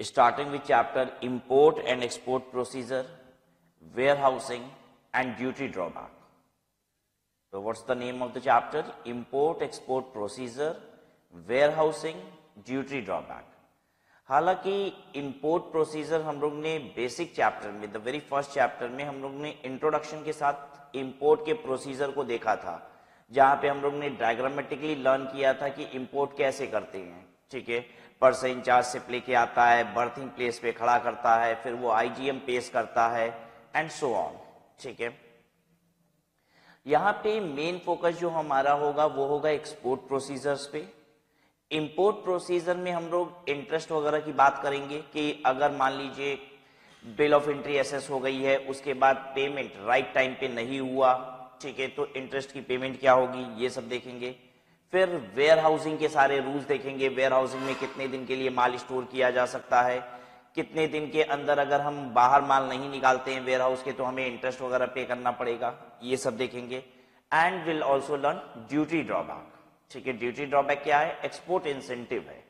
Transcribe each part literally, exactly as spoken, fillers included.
starting with chapter import and export procedure, warehousing and duty drawback. So what's the name of the chapter? Import export procedure, warehousing, duty drawback. हालांकि import procedure हम लोग ने basic chapter में, the very first chapter में हम लोग ने introduction के साथ इंपोर्ट के प्रोसीजर को देखा था, जहां पे हम लोग ने डायग्रामेटिकली लर्न किया था कि इंपोर्ट कैसे करते हैं. ठीक है, पर्सन इंचार्ज शिप लेके आता है, बर्थिंग प्लेस पे खड़ा करता है, फिर वो आईजीएम पेश करता है एंड सो ऑन. ठीक है, यहाँ पे मेन फोकस जो हमारा होगा वो होगा एक्सपोर्ट प्रोसीजर्स पे. इंपोर्ट प्रोसीजर में हम लोग इंटरेस्ट वगैरह की बात करेंगे कि अगर मान लीजिए बिल ऑफ एंट्री एसेस हो गई है, उसके बाद पेमेंट राइट टाइम पे नहीं हुआ, ठीक है, तो इंटरेस्ट की पेमेंट क्या होगी, ये सब देखेंगे. फिर वेयर हाउसिंग के सारे रूल्स देखेंगे. वेयर हाउसिंग में कितने दिन के लिए माल स्टोर किया जा सकता है, कितने दिन के अंदर अगर हम बाहर माल नहीं निकालते हैं वेयर हाउस के तो हमें इंटरेस्ट वगैरह पे करना पड़ेगा, ये सब देखेंगे. And will also learn duty drawback. ठीक है, ड्यूटी ड्रॉबैक क्या है? एक्सपोर्ट इंसेंटिव है.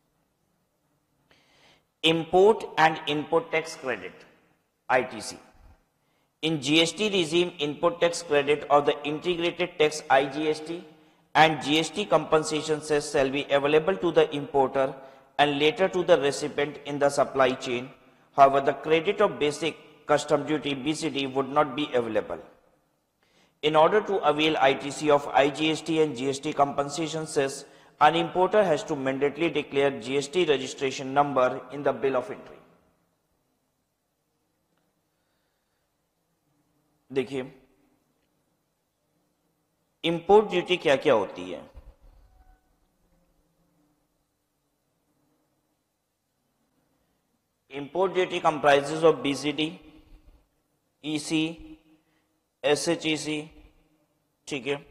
Import and input tax credit, ITC. In GST regime, input tax credit of the integrated tax I G S T and G S T compensation cess shall be available to the importer and later to the recipient in the supply chain. However, the credit of basic custom duty B C D would not be available. In order to avail I T C of I G S T and G S T compensation cess, an importer has to mandatorily declare G S T registration number in the bill of entry. देखिए, import duty क्या क्या होती है. Import duty comprises of BCD, EC, SHEC, ठीक है,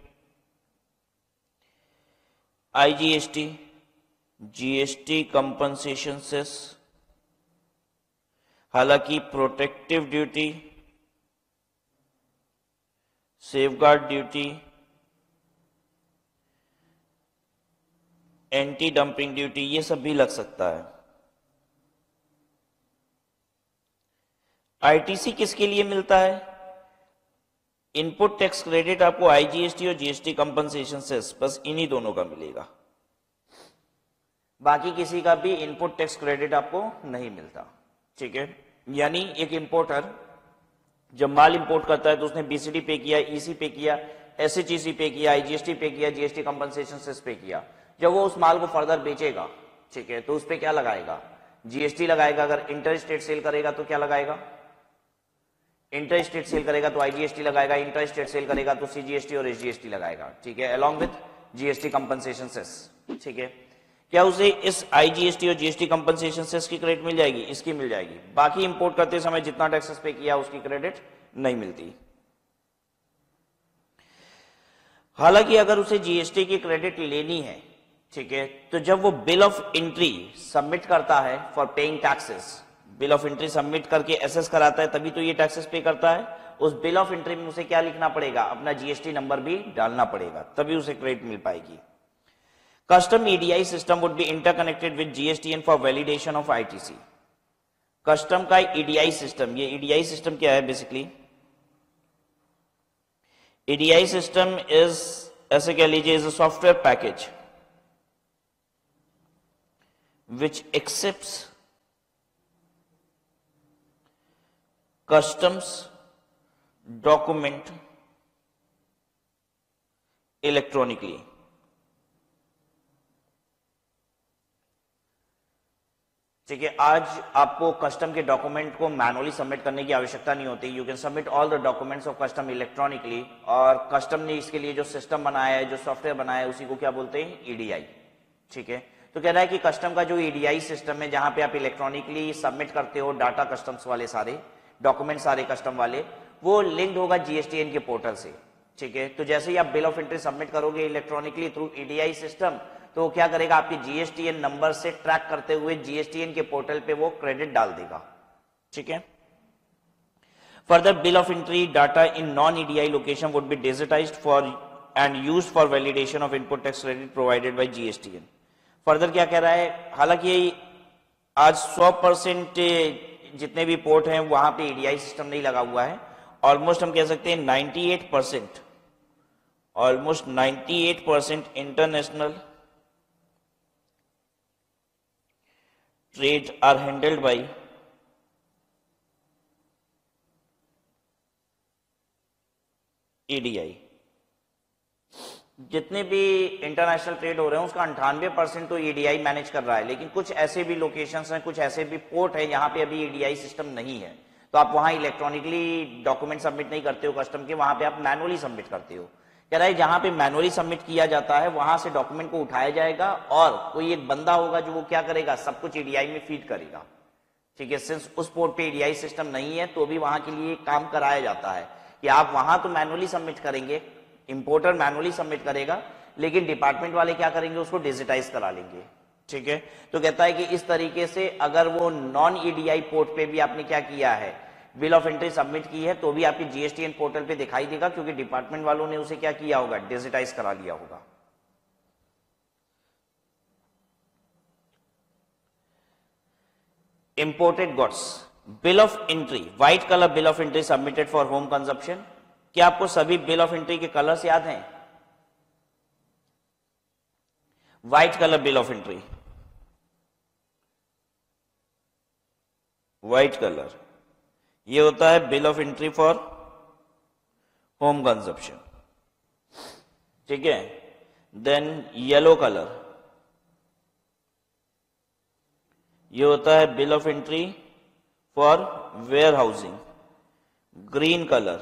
IGST, GST compensation cess. हालांकि protective duty, safeguard duty, anti dumping duty, ये सब भी लग सकता है. आईटीसी किसके लिए मिलता है? इनपुट टैक्स क्रेडिट आपको आईजीएसटी और जीएसटी कंपनसेशन सेस, बस इन्हीं दोनों का मिलेगा. बाकी किसी का भी इनपुट टैक्स क्रेडिट आपको नहीं मिलता. ठीक है, यानी एक इंपोर्टर जब माल इंपोर्ट करता है तो उसने बीसीडी पे किया, ईसी पे किया, एसएचईसी पे किया, आईजीएसटी पे किया, जीएसटी कंपनसेशन सेस पे किया. जब वो उस माल को फर्दर बेचेगा, ठीक है, तो उस पे क्या लगाएगा? जीएसटी लगाएगा. अगर इंटर स्टेट सेल करेगा तो क्या लगाएगा? इंटर स्टेट सेल करेगा तो आईजीएसटी लगाएगा, इंटर स्टेट सेल करेगा तो सीजीएसटी और एसजीएसटी लगाएगा. ठीक है, along with GST compensation cess. ठीक है, क्या उसे इस आईजीएसटी और जीएसटी कंपनसेशन सेस की क्रेडिट मिल जाएगी? इसकी मिल जाएगी. बाकी इंपोर्ट करते समय जितना टैक्सेस पे किया उसकी क्रेडिट नहीं मिलती. हालांकि अगर उसे जीएसटी की क्रेडिट लेनी है, ठीक है, तो जब वो बिल ऑफ एंट्री सबमिट करता है for paying taxes, bill of entry submit करके एसेस कराता है तभी तो ये टैक्सेस पे करता है. उस बिल ऑफ एंट्री में उसे क्या लिखना पड़ेगा? अपना जीएसटी नंबर भी डालना पड़ेगा, तभी उसे क्रेडिट मिल पाएगी. Custom E D I system would be interconnected with G S T N for validation of I T C. Custom का E D I system, ये E D I system क्या है basically? E D I system is, ऐसे कह लीजिए, is a software package which accepts customs document electronically. ठीक है, आज आपको कस्टम के डॉक्यूमेंट को मैनुअली सबमिट करने की आवश्यकता नहीं होती. You can submit all the documents of custom electronically. और कस्टम ने इसके लिए जो सिस्टम बनाया है, जो सॉफ्टवेयर बनाया है, उसी को क्या बोलते हैं? ईडीआई. ठीक है, तो कह रहा है कि कस्टम का जो ईडीआई सिस्टम है, जहां पे आप इलेक्ट्रॉनिकली सबमिट करते हो डाटा, कस्टम्स वाले सारे डॉक्यूमेंट, सारे कस्टम वाले, वो लिंक्ड होगा जीएसटीएन के पोर्टल से. ठीक है, तो जैसे ही आप बिल ऑफ एंट्री सबमिट करोगे इलेक्ट्रॉनिकली थ्रू ईडीआई सिस्टम, तो क्या करेगा? आपके जीएसटीएन नंबर से ट्रैक करते हुए जीएसटीएन के पोर्टल पे वो क्रेडिट डाल देगा. ठीक है, further bill of entry data in non EDI location would be digitized for and used for validation of input tax credit provided by GSTN. Further क्या कह रहा है? हालांकि आज सौ परसेंट जितने भी पोर्ट हैं वहां पे ईडीआई सिस्टम नहीं लगा हुआ है। ऑलमोस्ट हम कह सकते हैं अट्ठानवे परसेंट, ऑलमोस्ट अट्ठानवे percent international trade are handled by EDI. जितने भी इंटरनेशनल ट्रेड हो रहे हैं उसका अंठानवे परसेंट तो ईडीआई मैनेज कर रहा है, लेकिन कुछ ऐसे भी लोकेशंस हैं, कुछ ऐसे भी पोर्ट है जहां पे अभी ईडीआई सिस्टम नहीं है, तो आप वहां इलेक्ट्रॉनिकली डॉक्यूमेंट सबमिट नहीं करते हो कस्टम के, वहां पे आप मैनुअली सबमिट करते हो। कह रहा है जहां पे मैनुअली सबमिट किया जाता है वहां से डॉक्यूमेंट को उठाया जाएगा और कोई एक बंदा होगा जो वो क्या करेगा, सब कुछ ईडीआई में फीड करेगा। ठीक है, सिंस उस पोर्ट पे ईडीआई सिस्टम नहीं है तो भी वहां के लिए काम कराया जाता है कि आप वहां तो मैनुअली सबमिट करेंगे, इंपोर्टर मैनुअली सबमिट करेगा, लेकिन डिपार्टमेंट वाले क्या करेंगे, उसको डिजिटाइज करा लेंगे। ठीक है, तो कहता है कि इस तरीके से अगर वो नॉन ईडीआई पोर्ट पे भी आपने क्या किया है, बिल ऑफ एंट्री सबमिट की है, तो भी आपकी जीएसटीएन पोर्टल पे दिखाई देगा, क्योंकि डिपार्टमेंट वालों ने उसे क्या किया होगा, डिजिटाइज करा लिया होगा। Imported goods, bill of entry, white colour bill of entry submitted for home consumption. क्या आपको सभी बिल ऑफ एंट्री के कलर्स याद हैं? White colour bill of entry, white colour ये होता है bill of entry for home consumption. ठीक है, देन येलो कलर ये होता है bill of entry for warehousing. Green colour,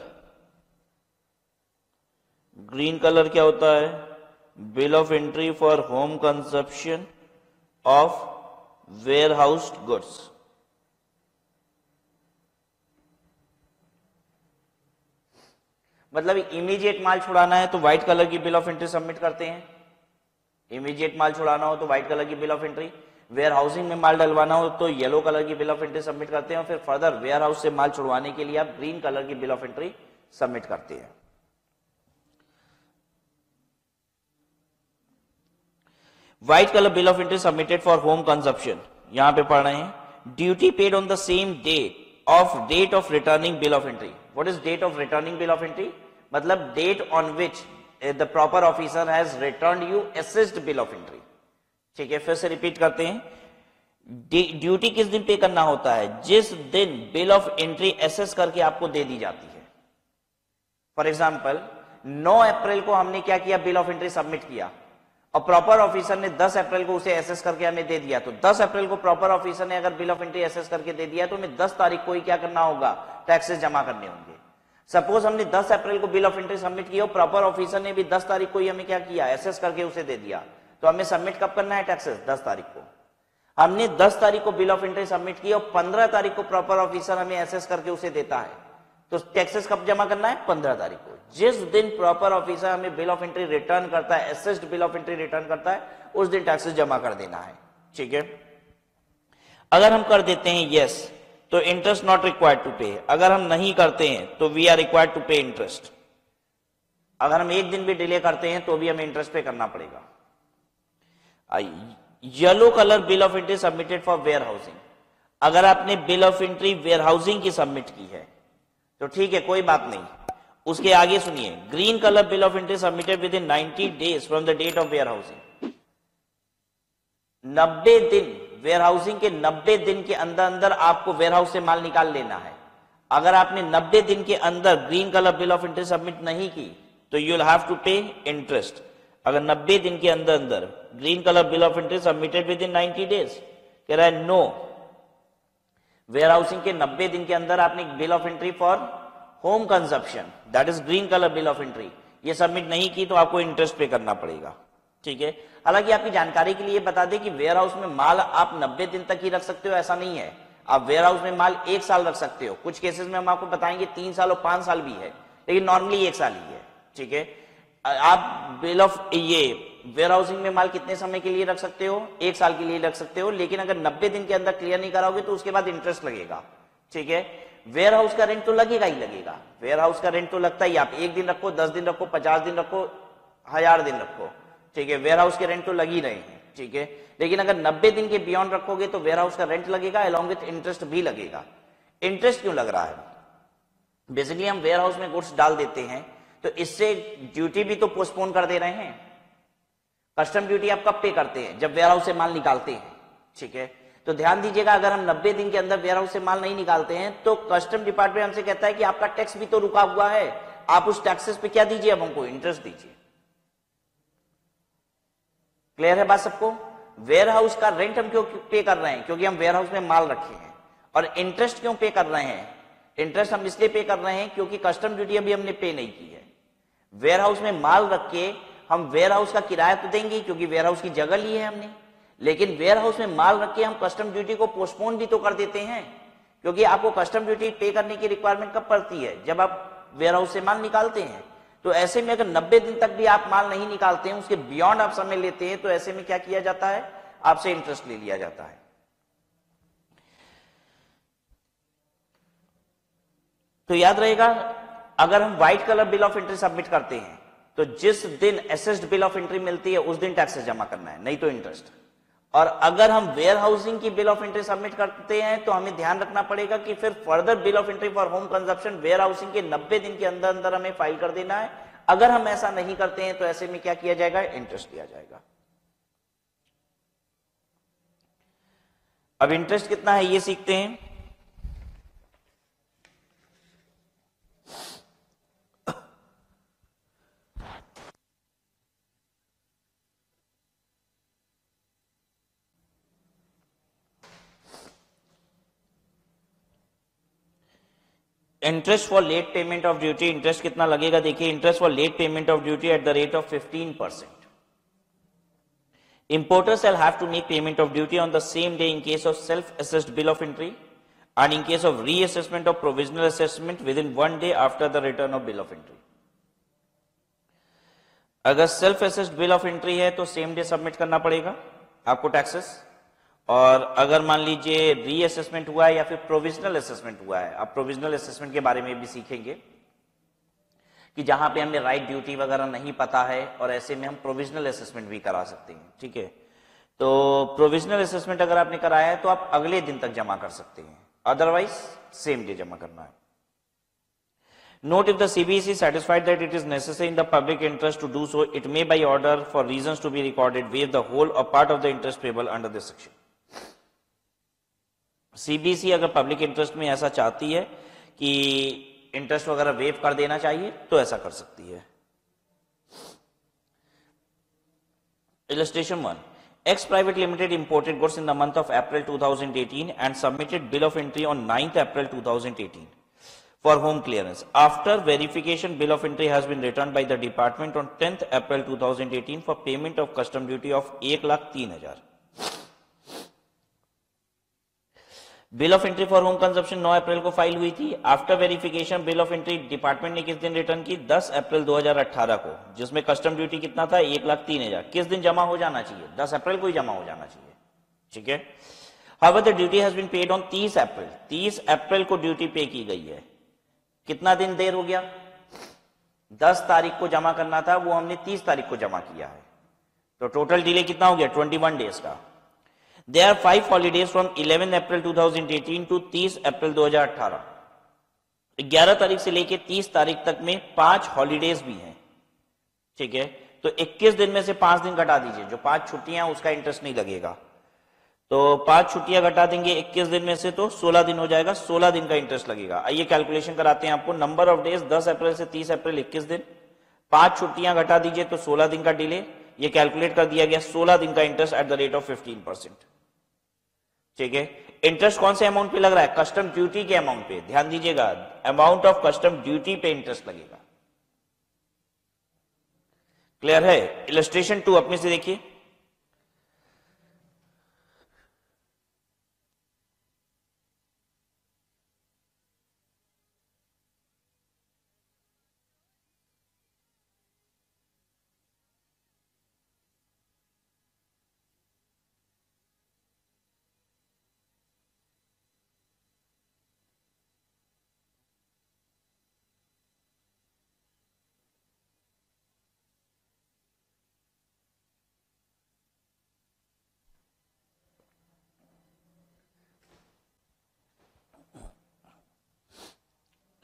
green colour क्या होता है, bill of entry for home consumption of warehoused goods. मतलब इमीडिएट माल छुड़ाना है तो व्हाइट कलर की बिल ऑफ एंट्री सबमिट करते हैं, इमीडिएट माल छुड़ाना हो तो व्हाइट कलर की bill of entry, warehousing में माल डलवाना हो तो येलो कलर की बिल ऑफ एंट्री सबमिट करते हैं, और फिर फर्दर वेयर हाउस से माल छुड़वाने के लिए आप ग्रीन कलर की बिल ऑफ एंट्री सबमिट करते हैं। White colour bill of entry submitted for home consumption, यहां पे पढ़ रहे हैं, duty paid on the same date of date of returning bill of entry. What is date of returning bill of entry? मतलब date on which the proper officer has returned you assessed bill of entry. ठीक है, फिर से repeat करते हैं, duty किस दिन पे करना होता है? जिस दिन बिल ऑफ एंट्री एसेस करके आपको दे दी जाती है। फॉर एग्जाम्पल नौ अप्रैल को हमने क्या किया, बिल ऑफ एंट्री सबमिट किया, और प्रॉपर ऑफिसर ने दस अप्रैल को उसे एसेस करके हमें दे दिया, तो दस अप्रैल को प्रॉपर ऑफिसर ने अगर बिल ऑफ एंट्री एसेस करके दे दिया तो हमें दस तारीख को ही क्या करना होगा, टैक्सेस जमा करने होंगे। सपोज हमने दस अप्रैल को बिल ऑफ एंट्री सबमिट किया और प्रॉपर ऑफिसर ने भी दस तारीख को ही हमें क्या किया, एसेस करके उसे दे दिया, तो हमें सबमिट कब करना है टैक्सेस? दस तारीख को। हमने दस तारीख को बिल ऑफ एंट्री सबमिट किया और पंद्रह तारीख को प्रॉपर ऑफिसर हमें एसेस करके उसे देता है, तो टैक्सेस कब जमा करना है? पंद्रह तारीख को। जिस दिन प्रॉपर ऑफिसर हमें बिल ऑफ एंट्री रिटर्न करता है, assessed bill of entry return करता है, उस दिन टैक्सेस जमा कर देना है। ठीक है, अगर हम कर देते हैं यस तो इंटरेस्ट नॉट रिक्वायर्ड टू पे, अगर हम नहीं करते हैं तो we are required to pay interest. अगर हम एक दिन भी डिले करते हैं तो भी हमें इंटरेस्ट पे करना पड़ेगा। Yellow colour bill of entry submitted for warehousing, अगर आपने bill of entry warehousing की सबमिट की है तो ठीक है, कोई बात नहीं। उसके आगे सुनिए, green colour bill of entry submitted within ninety days from the date of warehousing. नब्बे दिन, वेयर हाउसिंग के नब्बे दिन के अंदर अंदर आपको वेयर हाउस से माल निकाल लेना है। अगर आपने नब्बे दिन के अंदर green colour bill of entry submit नहीं की तो you will have to pay interest. अगर नब्बे दिन के अंदर अंदर green colour bill of entry submitted within ninety days, कह रहा है नो, वेयर हाउसिंग के नब्बे दिन के अंदर आपने bill of entry for home consumption, that is green colour bill of entry, ये सबमिट नहीं की तो आपको इंटरेस्ट पे करना पड़ेगा। ठीक है, हालांकि आपकी जानकारी के लिए बता दें कि वेयर हाउस में माल आप नब्बे दिन तक ही रख सकते हो, ऐसा नहीं है। आप वेयर हाउस में माल एक साल रख सकते हो, कुछ केसेस में हम आपको बताएंगे तीन साल और पांच साल भी है, लेकिन नॉर्मली एक साल ही है। ठीक है, आप बिल ऑफ ये वेयर हाउसिंग में माल कितने समय के लिए रख सकते हो? एक साल के लिए रख सकते हो, लेकिन अगर नब्बे दिन के अंदर क्लियर नहीं कराओगे तो उसके बाद इंटरेस्ट लगेगा। ठीक है, वेयर हाउस का रेंट तो लगेगा ही लगेगा, वेयर हाउस का रेंट तो लगता ही, आप एक दिन रखो, दस दिन रखो, पचास दिन रखो, हजार दिन रखो, ठीक है, वेयर हाउस के रेंट तो लग ही रहे हैं। ठीक है। लेकिन अगर नब्बे दिन के बियॉन्ड रखोगे तो वेयर हाउस का रेंट लगेगा, अलॉन्ग विथ इंटरेस्ट भी लगेगा। इंटरेस्ट क्यों लग रहा है? बेसिकली हम वेयर हाउस में गुड्स डाल देते हैं तो इससे ड्यूटी भी तो पोस्टपोन कर दे रहे हैं। कस्टम ड्यूटी आप कब पे करते हैं? जब वेयर हाउस से माल निकालते हैं, ठीक है। तो ध्यान दीजिएगा, अगर हम नब्बे दिन के अंदर वेयर हाउस से माल नहीं निकालते हैं तो कस्टम डिपार्टमेंट हमसे कहता है कि आपका टैक्स भी तो रुका हुआ है, आप उस टैक्सेस पे क्या दीजिए, अब हमको इंटरेस्ट दीजिए। क्लियर है बात सबको? वेयर हाउस का रेंट हम क्यों पे कर रहे हैं? क्योंकि हम वेयर हाउस में माल रखे हैं। और इंटरेस्ट क्यों पे कर रहे हैं? इंटरेस्ट हम इसलिए पे कर रहे हैं क्योंकि कस्टम ड्यूटी अभी हमने पे नहीं की है। वेयर हाउस में माल रख के हम वेयर हाउस का किराया तो देंगे क्योंकि वेयर हाउस की जगह ली है हमने, लेकिन वेयर हाउस में माल रख के हम कस्टम ड्यूटी को पोस्टपोन भी तो कर देते हैं, क्योंकि आपको कस्टम ड्यूटी पे करने की रिक्वायरमेंट कब पड़ती है? जब आप वेयर हाउस से माल निकालते हैं। तो ऐसे में अगर नब्बे दिन तक भी आप माल नहीं निकालते हैं, उसके बियॉन्ड आप समय लेते हैं, तो ऐसे में क्या किया जाता है? आपसे इंटरेस्ट ले लिया जाता है। तो याद रहेगा, अगर हम white colour bill of entry submit करते हैं तो जिस दिन एसेस्ड बिल ऑफ एंट्री मिलती है उस दिन टैक्सेस जमा करना है, नहीं तो इंटरेस्ट। और अगर हम वेयर हाउसिंग की बिल ऑफ एंट्री सबमिट करते हैं तो हमें ध्यान रखना पड़ेगा कि फिर further bill of entry for home consumption warehousing के नब्बे दिन के अंदर अंदर हमें फाइल कर देना है। अगर हम ऐसा नहीं करते हैं तो ऐसे में क्या किया जाएगा? इंटरेस्ट दिया जाएगा। अब इंटरेस्ट कितना है ये सीखते हैं। Interest for late payment of duty, interest कितना लगेगा देखिए। Interest for late payment of duty at the rate of fifteen percent. Importer shall have to make payment of duty on the same day in case of self-assessed bill of entry and in case of reassessment of provisional assessment within one day after the return of bill of entry. अगर self assessed bill of entry है तो same day submit करना पड़ेगा आपको taxes. और अगर मान लीजिए रीअसेसमेंट हुआ है या फिर प्रोविजनल असेसमेंट हुआ है, आप प्रोविजनल असेसमेंट के बारे में भी सीखेंगे कि जहां पे हमें राइट ड्यूटी वगैरह नहीं पता है और ऐसे में हम प्रोविजनल असेसमेंट भी करा सकते हैं, ठीक है। तो प्रोविजनल असेसमेंट अगर आपने कराया है तो आप अगले दिन तक जमा कर सकते हैं, अदरवाइज सेम डे जमा करना है। Note, if the C B E C is satisfied that it is necessary in the public interest to do so, it may by order for reasons to be recorded waive the whole or part of the interest payable under this section. C B E C अगर public interest में ऐसा चाहती है कि interest वगैरह wave कर देना चाहिए तो ऐसा कर सकती है। Illustration one. X Private Limited imported goods in the month of April two thousand eighteen and submitted bill of entry on ninth April two thousand eighteen for home clearance. After verification, bill of entry has been returned by the department on tenth April two thousand eighteen for payment of custom duty of एक लाख तीन हजार। Bill of entry for home consumption नौ अप्रैल को file हुई थी। After verification bill of entry department ने किस दिन रिटर्न की? दस अप्रैल दो हज़ार अठारह को, जिसमें कस्टम ड्यूटी कितना था? एक लाख तीन हजार। किस दिन जमा हो जाना चाहिए? दस अप्रैल को ही जमा हो जाना चाहिए, ठीक है। However the duty has been paid on तीस अप्रैल, तीस अप्रैल को ड्यूटी पे की गई है। कितना दिन देर हो गया? दस तारीख को जमा करना था, वो हमने तीस तारीख को जमा किया है, तो टोटल डिले कितना हो गया? इक्कीस डेज का। There are five holidays from eleventh April two thousand eighteen to तीस अप्रैल दो हज़ार अठारह। ग्यारह तारीख से लेके तीस तारीख तक में पांच हॉलीडेज भी हैं, ठीक है। तो इक्कीस दिन में से पांच दिन घटा दीजिए, जो पांच छुट्टियां उसका इंटरेस्ट नहीं लगेगा। तो पांच छुट्टियां घटा देंगे इक्कीस दिन में से तो सोलह दिन हो जाएगा, सोलह दिन का इंटरेस्ट लगेगा। आइए कैलकुलेशन कराते हैं आपको। नंबर ऑफ डेज दस अप्रैल से तीस अप्रैल इक्कीस दिन, पांच छुट्टियां घटा दीजिए तो सोलह दिन का डिले, ये कैलकुलेट कर दिया गया। सोलह दिन का interest at the rate of fifteen percent, ठीक है। इंटरेस्ट कौन से अमाउंट पे लग रहा है? कस्टम ड्यूटी के अमाउंट पे। ध्यान दीजिएगा, अमाउंट ऑफ कस्टम ड्यूटी पे इंटरेस्ट लगेगा। क्लियर है? इलस्ट्रेशन टू अपने से देखिए।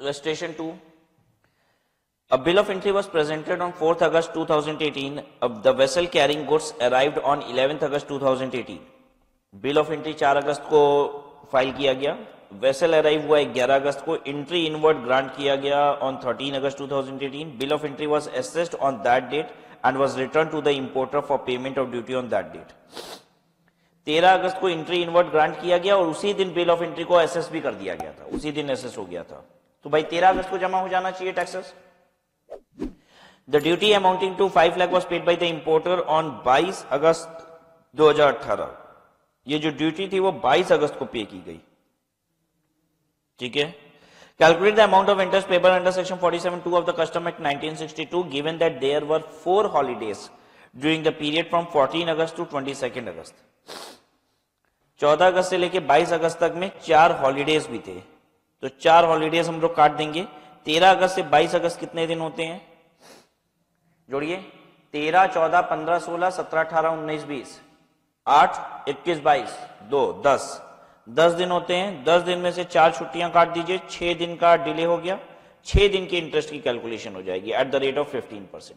Illustration two. A bill of entry was presented on fourth August two thousand eighteen. The vessel carrying goods arrived on eleventh August two thousand eighteen. Bill of entry चार अगस्त को file किया गया, vessel arrive हुआ ग्यारह अगस्त को, entry inward grant किया गया on thirteen August two thousand eighteen. Bill of entry was assessed on that date and was return to the importer for payment of duty on that date. तेरह अगस्त को entry inward grant किया गया और उसी दिन बिल ऑफ एंट्री को assess भी कर दिया गया था, उसी दिन एसेस हो गया था. तो भाई तेरह अगस्त को जमा हो जाना चाहिए taxes. The duty amounting to five lakh was paid by the importer on बाईस अगस्त दो हजार अठारह. ये जो ड्यूटी थी वो बाईस अगस्त को पे की गई. ठीक है. Calculate the amount of interest payable under section forty seven two of the custom act nineteen sixty two given that there were four holidays during the period from fourteen August to twenty second August. चौदह अगस्त से लेके बाईस अगस्त तक में चार holidays भी थे, तो चार हॉलीडेज हम लोग काट देंगे. तेरह अगस्त से बाईस अगस्त कितने दिन होते हैं, जोड़िए. तेरह, चौदह, पंद्रह, सोलह, सत्रह, अठारह, उन्नीस, बीस, आठ, इक्कीस, बाईस, दो, दस, दस दिन होते हैं. दस दिन में से चार छुट्टियां काट दीजिए, छह दिन का डिले हो गया. छह दिन के इंटरेस्ट की कैलकुलेशन हो जाएगी at the rate of fifteen percent.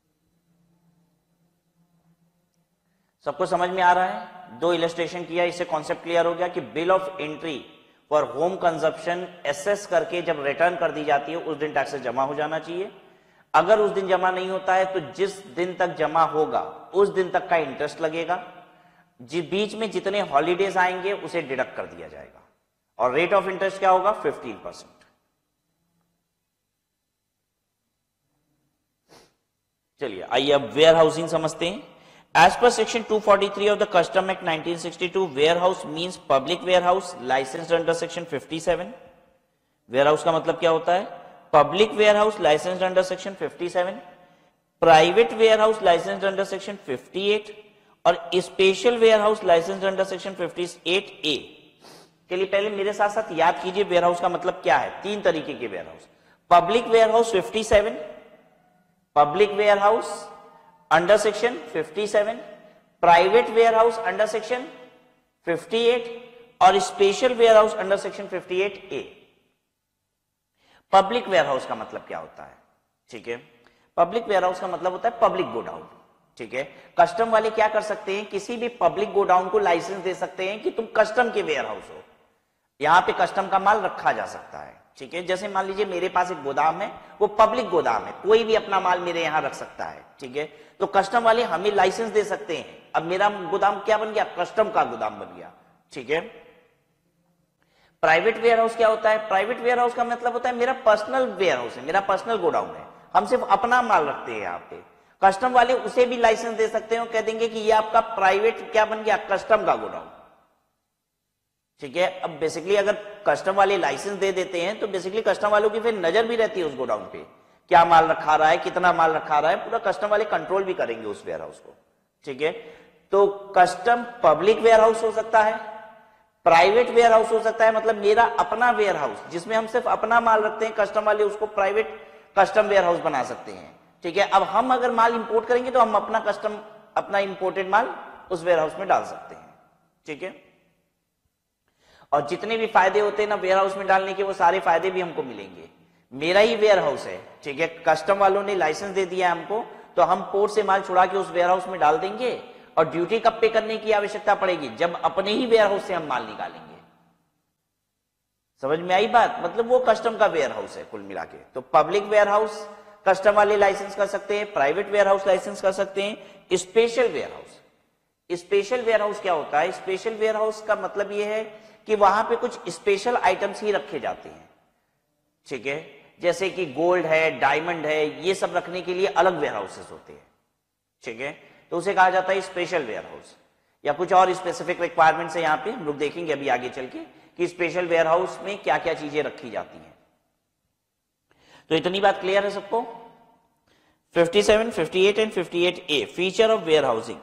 सबको समझ में आ रहा है? दो इलस्ट्रेशन किया, इससे कॉन्सेप्ट क्लियर हो गया कि bill of entry for home consumption assess करके जब रिटर्न कर दी जाती है उस दिन टैक्सेस जमा हो जाना चाहिए. अगर उस दिन जमा नहीं होता है तो जिस दिन तक जमा होगा उस दिन तक का इंटरेस्ट लगेगा. जी बीच में जितने हॉलीडेज आएंगे उसे डिडक्ट कर दिया जाएगा और रेट ऑफ इंटरेस्ट क्या होगा, फिफ्टीन परसेंट. चलिए आइए अब वेयर हाउसिंग समझते हैं. एज पर section two forty three of the custom act nineteen sixty two, warehouse means public warehouse licensed under section fifty seven. Warehouse का मतलब क्या होता है, public warehouse licensed under section fifty seven, private warehouse licensed under section fifty eight और special warehouse licensed under section fifty eight A. के लिए पहले मेरे साथ साथ याद कीजिए वेयर हाउस का मतलब क्या है. तीन तरीके के warehouse. Public warehouse fifty seven, public warehouse under section fifty seven, private warehouse under section fifty eight और special warehouse under section fifty eight A. Public warehouse का मतलब क्या होता है, ठीक है. Public warehouse का मतलब होता है पब्लिक गोडाउन. ठीक है. कस्टम वाले क्या कर सकते हैं, किसी भी पब्लिक गोडाउन को लाइसेंस दे सकते हैं कि तुम कस्टम के वेयर हाउस हो, यहां पे कस्टम का माल रखा जा सकता है. ठीक है. जैसे मान लीजिए मेरे पास एक गोदाम है, वो पब्लिक गोदाम है, कोई भी अपना माल मेरे यहां रख सकता है. ठीक है. तो कस्टम वाले हमें लाइसेंस दे सकते हैं. अब मेरा गोदाम क्या बन गया, कस्टम का गोदाम बन गया. ठीक है. प्राइवेट वेयर हाउस क्या होता है, प्राइवेट वेयर हाउस का मतलब होता है मेरा पर्सनल वेयर हाउस है, मेरा पर्सनल गोडाउन है, हम सिर्फ अपना माल रखते हैं यहाँ पे. कस्टम वाले उसे भी लाइसेंस दे सकते हैं और कह देंगे कि ये आपका प्राइवेट क्या बन गया, कस्टम का गोडाउन. ठीक है. अब बेसिकली अगर कस्टम वाले लाइसेंस दे देते हैं तो बेसिकली कस्टम वालों की फिर नजर भी रहती है उस गोडाउन पे, क्या माल रखा रहा है, कितना माल रखा रहा है, पूरा कस्टम वाले कंट्रोल भी करेंगे उस वेयर हाउस को. ठीक है. तो कस्टम पब्लिक वेयर हाउस हो सकता है, प्राइवेट वेयर हाउस हो सकता है, मतलब मेरा अपना वेयर हाउस जिसमें हम सिर्फ अपना माल रखते हैं, कस्टम वाले उसको प्राइवेट कस्टम वेयर हाउस बना सकते हैं. ठीक है. अब हम अगर माल इंपोर्ट करेंगे तो हम अपना कस्टम अपना इंपोर्टेड माल उस वेयर हाउस में डाल सकते हैं. ठीक है. और जितने भी फायदे होते हैं ना वेयर हाउस में डालने के, वो सारे फायदे भी हमको मिलेंगे. मेरा ही वेयर हाउस है. ठीक है. कस्टम वालों ने लाइसेंस दे दिया हमको, तो हम पोर्ट से माल छुड़ा के उस वेयर हाउस में डाल देंगे और ड्यूटी कब पे करने की आवश्यकता पड़ेगी, जब अपने ही वेयर हाउस से हम माल निकालेंगे. समझ में आई बात. मतलब वो कस्टम का वेयर हाउस है कुल मिला के. तो पब्लिक वेयर हाउस कस्टम वाले लाइसेंस कर सकते हैं, प्राइवेट वेयर हाउस लाइसेंस कर सकते हैं. Special warehouse, special warehouse क्या होता है, स्पेशल वेयर हाउस का मतलब यह है कि वहां पे कुछ स्पेशल आइटम्स ही रखे जाते हैं. ठीक है. जैसे कि गोल्ड है, डायमंड है, ये सब रखने के लिए अलग वेयर हाउसेस होते हैं. ठीक है. तो उसे कहा जाता है स्पेशल वेयर हाउस. या कुछ और स्पेसिफिक रिक्वायरमेंट्स है यहाँ पे, हम लोग देखेंगे अभी आगे चल के कि स्पेशल वेयर हाउस में क्या क्या चीजें रखी जाती हैं. तो इतनी बात क्लियर है सबको. Fifty seven, fifty eight and fifty eight A feature of warehousing.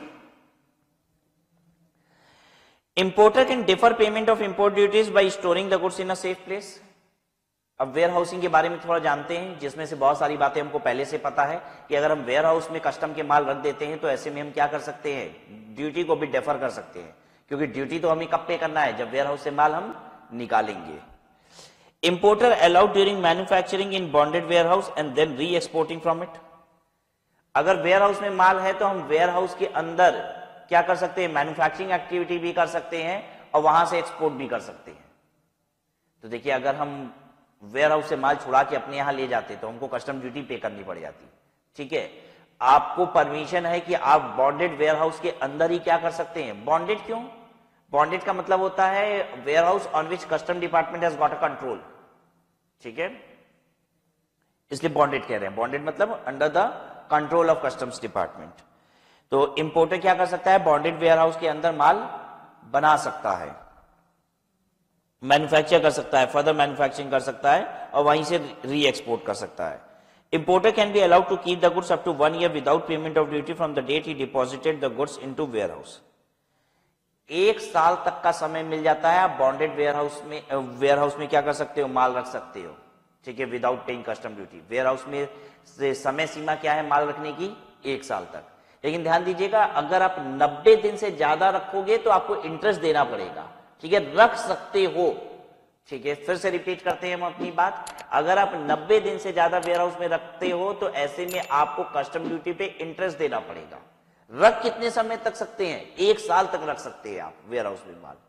Importer can defer payment of import duties by storing the goods in a safe place. अब वेयर हाउसिंग के बारे में थोड़ा जानते हैं, जिसमें से बहुत सारी बातें हमको पहले से पता है कि अगर हम वेयर हाउस में कस्टम के माल रख देते हैं तो ऐसे में हम क्या कर सकते हैं, ड्यूटी को भी डिफर कर सकते हैं, क्योंकि ड्यूटी तो हमें कब पे करना है, जब वेयर हाउस से माल हम निकालेंगे. Importer allowed during manufacturing in bonded warehouse and then re exporting from it. अगर वेयर हाउस में माल है तो हम वेयर हाउस के अंदर क्या कर सकते हैं, मैन्युफैक्चरिंग एक्टिविटी भी कर सकते हैं और वहां से एक्सपोर्ट भी कर सकते हैं। तो देखिए अगर हम वेयर हाउस से माल छुड़ा के अपने यहां ले जाते तो हमको कस्टम ड्यूटी पे करनी पड़ जाती। ठीक है, आपको परमिशन है कि आप बॉन्डेड वेयर हाउस के अंदर ही क्या कर सकते हैं। बॉन्डेड क्यों, बॉन्डेड का मतलब होता है warehouse on which custom department has got a control. ठीक है, इसलिए बॉन्डेड कह रहे हैं। बॉन्डेड मतलब under the control of customs department. तो इंपोर्टर क्या कर सकता है, बॉन्डेड वेयर हाउस के अंदर माल बना सकता है, मैन्युफैक्चर कर सकता है, फर्दर मैन्युफैक्चरिंग कर सकता है और वहीं से री एक्सपोर्ट कर सकता है। Importer can be allowed to keep the goods up to one year without payment of duty from the date he deposited the goods into warehouse. एक साल तक का समय मिल जाता है, आप बॉन्डेड वेयर हाउस में वेयर हाउस में क्या कर सकते हो, माल रख सकते हो। ठीक है, without paying custom duty. Warehouse में से समय सीमा क्या है माल रखने की, एक साल तक। लेकिन ध्यान दीजिएगा अगर आप नब्बे दिन से ज्यादा रखोगे तो आपको इंटरेस्ट देना पड़ेगा। ठीक है, रख सकते हो। ठीक है, फिर से रिपीट करते हैं हम अपनी बात। अगर आप नब्बे दिन से ज्यादा वेयर हाउस में रखते हो तो ऐसे में आपको कस्टम ड्यूटी पे इंटरेस्ट देना पड़ेगा। रख कितने समय तक सकते हैं, एक साल तक रख सकते हैं आप वेयर हाउस में माल।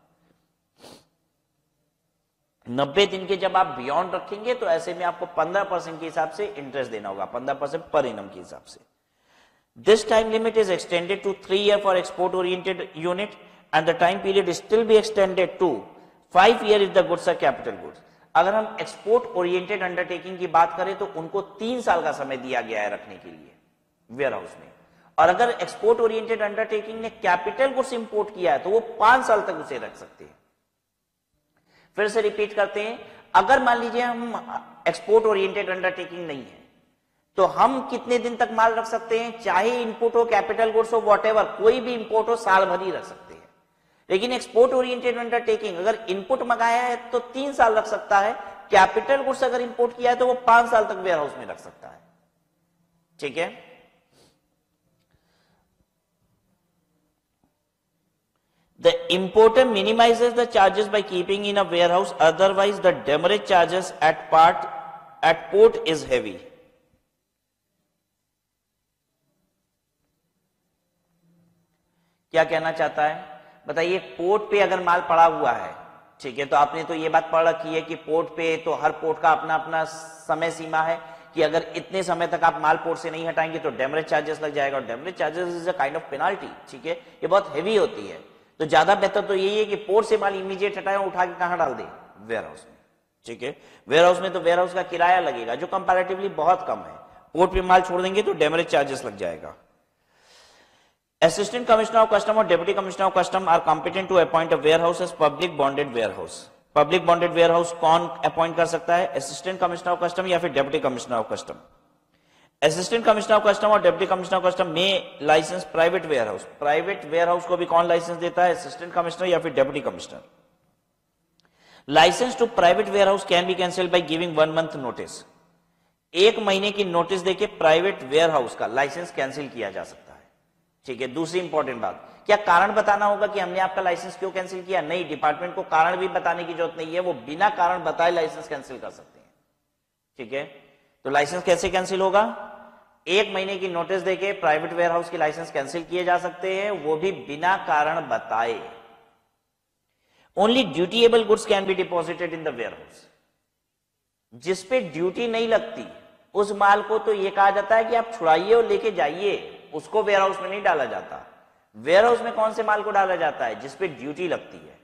नब्बे दिन के जब आप बियॉन्ड रखेंगे तो ऐसे में आपको पंद्रह परसेंट के हिसाब से इंटरेस्ट देना होगा, पंद्रह परसेंट पर एनम के हिसाब से। This time limit is extended to three year for export oriented unit and the time period still be extended to five year if the goods are capital goods. अगर हम export oriented undertaking की बात करें तो उनको तीन साल का समय दिया गया है रखने के लिए वेयर हाउस में। और अगर एक्सपोर्ट ओरिएंटेड अंडरटेकिंग ने कैपिटल गुड्स इंपोर्ट किया है तो वो पांच साल तक उसे रख सकते हैं। फिर से रिपीट करते हैं, अगर मान लीजिए हम एक्सपोर्ट ओरिएंटेड अंडरटेकिंग नहीं है तो हम कितने दिन तक माल रख सकते हैं, चाहे इनपुट हो, कैपिटल गुड्स हो, वॉटएवर, कोई भी इंपोर्ट हो, साल भर ही रख सकते हैं। लेकिन एक्सपोर्ट ओरिएंटेड अंडरटेकिंग अगर इनपुट मंगाया है तो तीन साल रख सकता है, कैपिटल गुड्स अगर इंपोर्ट किया है तो वो पांच साल तक वेयर हाउस में रख सकता है। ठीक है, the importer minimizes the charges by keeping in a warehouse, otherwise the demurrage charges at part at port is heavy. क्या कहना चाहता है बताइए, पोर्ट पे अगर माल पड़ा हुआ है, ठीक है, तो आपने तो ये बात पढ़ रखी है कि पोर्ट पे तो हर पोर्ट का अपना अपना समय सीमा है कि अगर इतने समय तक आप माल पोर्ट से नहीं हटाएंगे तो डेमरेज चार्जेस लग जाएगा। और demurrage charges is a kind of penalty. ठीक है, ये बहुत हेवी होती है। तो ज्यादा बेहतर तो यही है कि पोर्ट से माल इमीडिएट हटाए, उठा के कहां डाल दे, वेयर हाउस में। ठीक है, वेयर हाउस में तो वेयर हाउस का किराया लगेगा जो कंपैरेटिवली बहुत कम है। पोर्ट पे माल छोड़ देंगे तो डेमरेज चार्जेस लग जाएगा। Assistant Commissioner of Custom और Deputy Commissioner of Custom are competent to appoint a warehouse as public bonded warehouse. Public bonded warehouse कौन अपॉइंट कर सकता है, Assistant Commissioner of Custom या फिर Deputy Commissioner of Custom। Assistant Commissioner of Custom और Deputy Commissioner of Custom में license private warehouse, private warehouse को भी कौन लाइसेंस देता है, Assistant Commissioner या फिर Deputy Commissioner। License to private warehouse can be cancelled by giving one month notice. एक महीने की नोटिस देके प्राइवेट वेयरहाउस का लाइसेंस कैंसिल किया जा सकता है। ठीक है, दूसरी इंपॉर्टेंट बात, क्या कारण बताना होगा कि हमने आपका लाइसेंस क्यों कैंसिल किया? नहीं, डिपार्टमेंट को कारण भी बताने की जरूरत नहीं है, वो बिना कारण बताए लाइसेंस कैंसिल कर सकते हैं। ठीक है, तो लाइसेंस कैसे कैंसिल होगा? एक महीने की नोटिस देके प्राइवेट वेयरहाउस की लाइसेंस कैंसिल किए जा सकते हैं, वो भी बिना कारण बताए। Only dutiable goods can be deposited in the warehouse. जिसपे ड्यूटी नहीं लगती उस माल को तो ये कहा जाता है कि आप छुड़ाइए और लेके जाइए, उसको वेयरहाउस में नहीं डाला जाता। वेयरहाउस में कौन से माल को डाला जाता है? जिसपे ड्यूटी लगती है।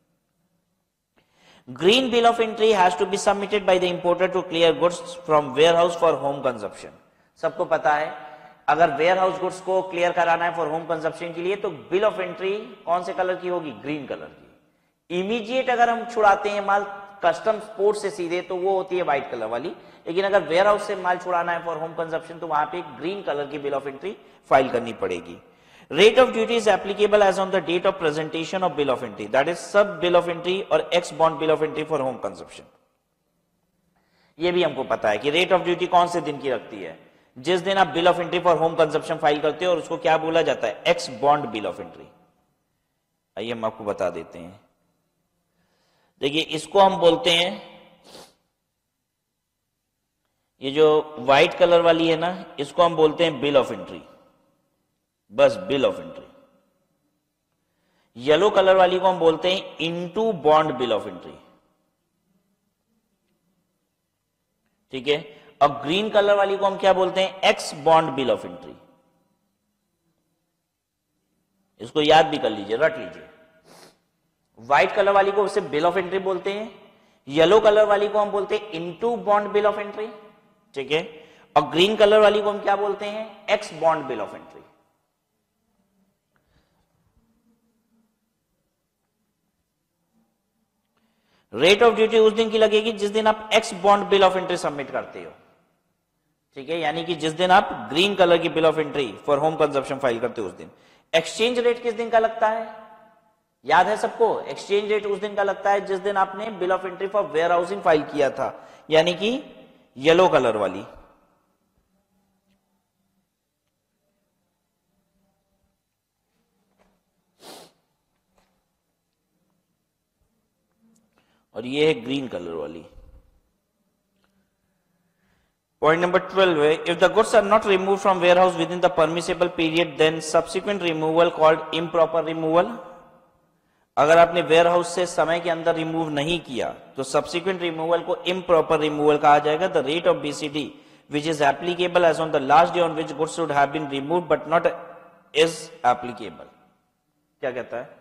Green bill of entry has to be submitted by the importer to clear goods from warehouse for home consumption. सबको पता है अगर वेयरहाउस गुड्स को क्लियर कराना है फॉर होम कंजप्शन के लिए तो बिल ऑफ एंट्री कौन से कलर की होगी? ग्रीन कलर की। इमीडिएट अगर हम छुड़ाते हैं माल कस्टम्स पोर्ट से सीधे तो वो होती है व्हाइट कलर वाली, लेकिन अगर वेयरहाउस से माल छुड़ाना है फॉर होम कंजप्शन तो वहां पे ग्रीन कलर की बिल ऑफ एंट्री फाइल करनी पड़ेगी। Rate of duty is applicable as on the date of presentation of bill of entry, that is सब बिल ऑफ एंट्री और ex bond bill of entry for home consumption. ये भी हमको पता है कि रेट ऑफ ड्यूटी कौन से दिन की रखती है? जिस दिन आप bill of entry for home consumption file करते हो और उसको क्या बोला जाता है? Ex bond bill of entry. आइए हम आपको बता देते हैं। देखिए इसको हम बोलते हैं ये जो व्हाइट कलर वाली है ना, इसको हम बोलते हैं बिल ऑफ एंट्री, बस bill of entry. Yellow colour वाली को हम बोलते हैं into bond bill of entry, ठीक है। और ग्रीन कलर वाली को हम क्या बोलते हैं, ex bond bill of entry. इसको याद भी कर लीजिए, रट लीजिए। व्हाइट कलर वाली को सिर्फ बिल ऑफ एंट्री बोलते हैं, येलो कलर वाली को हम बोलते हैं into bond bill of entry, ठीक है। और ग्रीन कलर वाली को हम क्या बोलते हैं, ex bond bill of entry. Rate of duty उस दिन की लगेगी जिस दिन आप ex bond bill of entry submit करते हो, ठीक है। यानी कि जिस दिन आप ग्रीन कलर की bill of entry for home consumption file करते हो उस दिन। एक्सचेंज रेट किस दिन का लगता है, याद है सबको? एक्सचेंज रेट उस दिन का लगता है जिस दिन आपने bill of entry for warehousing file किया था, यानी कि येलो कलर वाली। और ये है ग्रीन कलर वाली। Point number twelve है, if the goods are not removed from warehouse within the permissible period, then subsequent removal called improper removal। अगर आपने वेयरहाउस से समय के अंदर रिमूव नहीं किया तो सब्सिक्वेंट रिमूवल को इम्प्रॉपर रिमूवल कहा जाएगा। The rate of BCD which is applicable as on the last day on which goods should have been removed but not is applicable. क्या कहता है?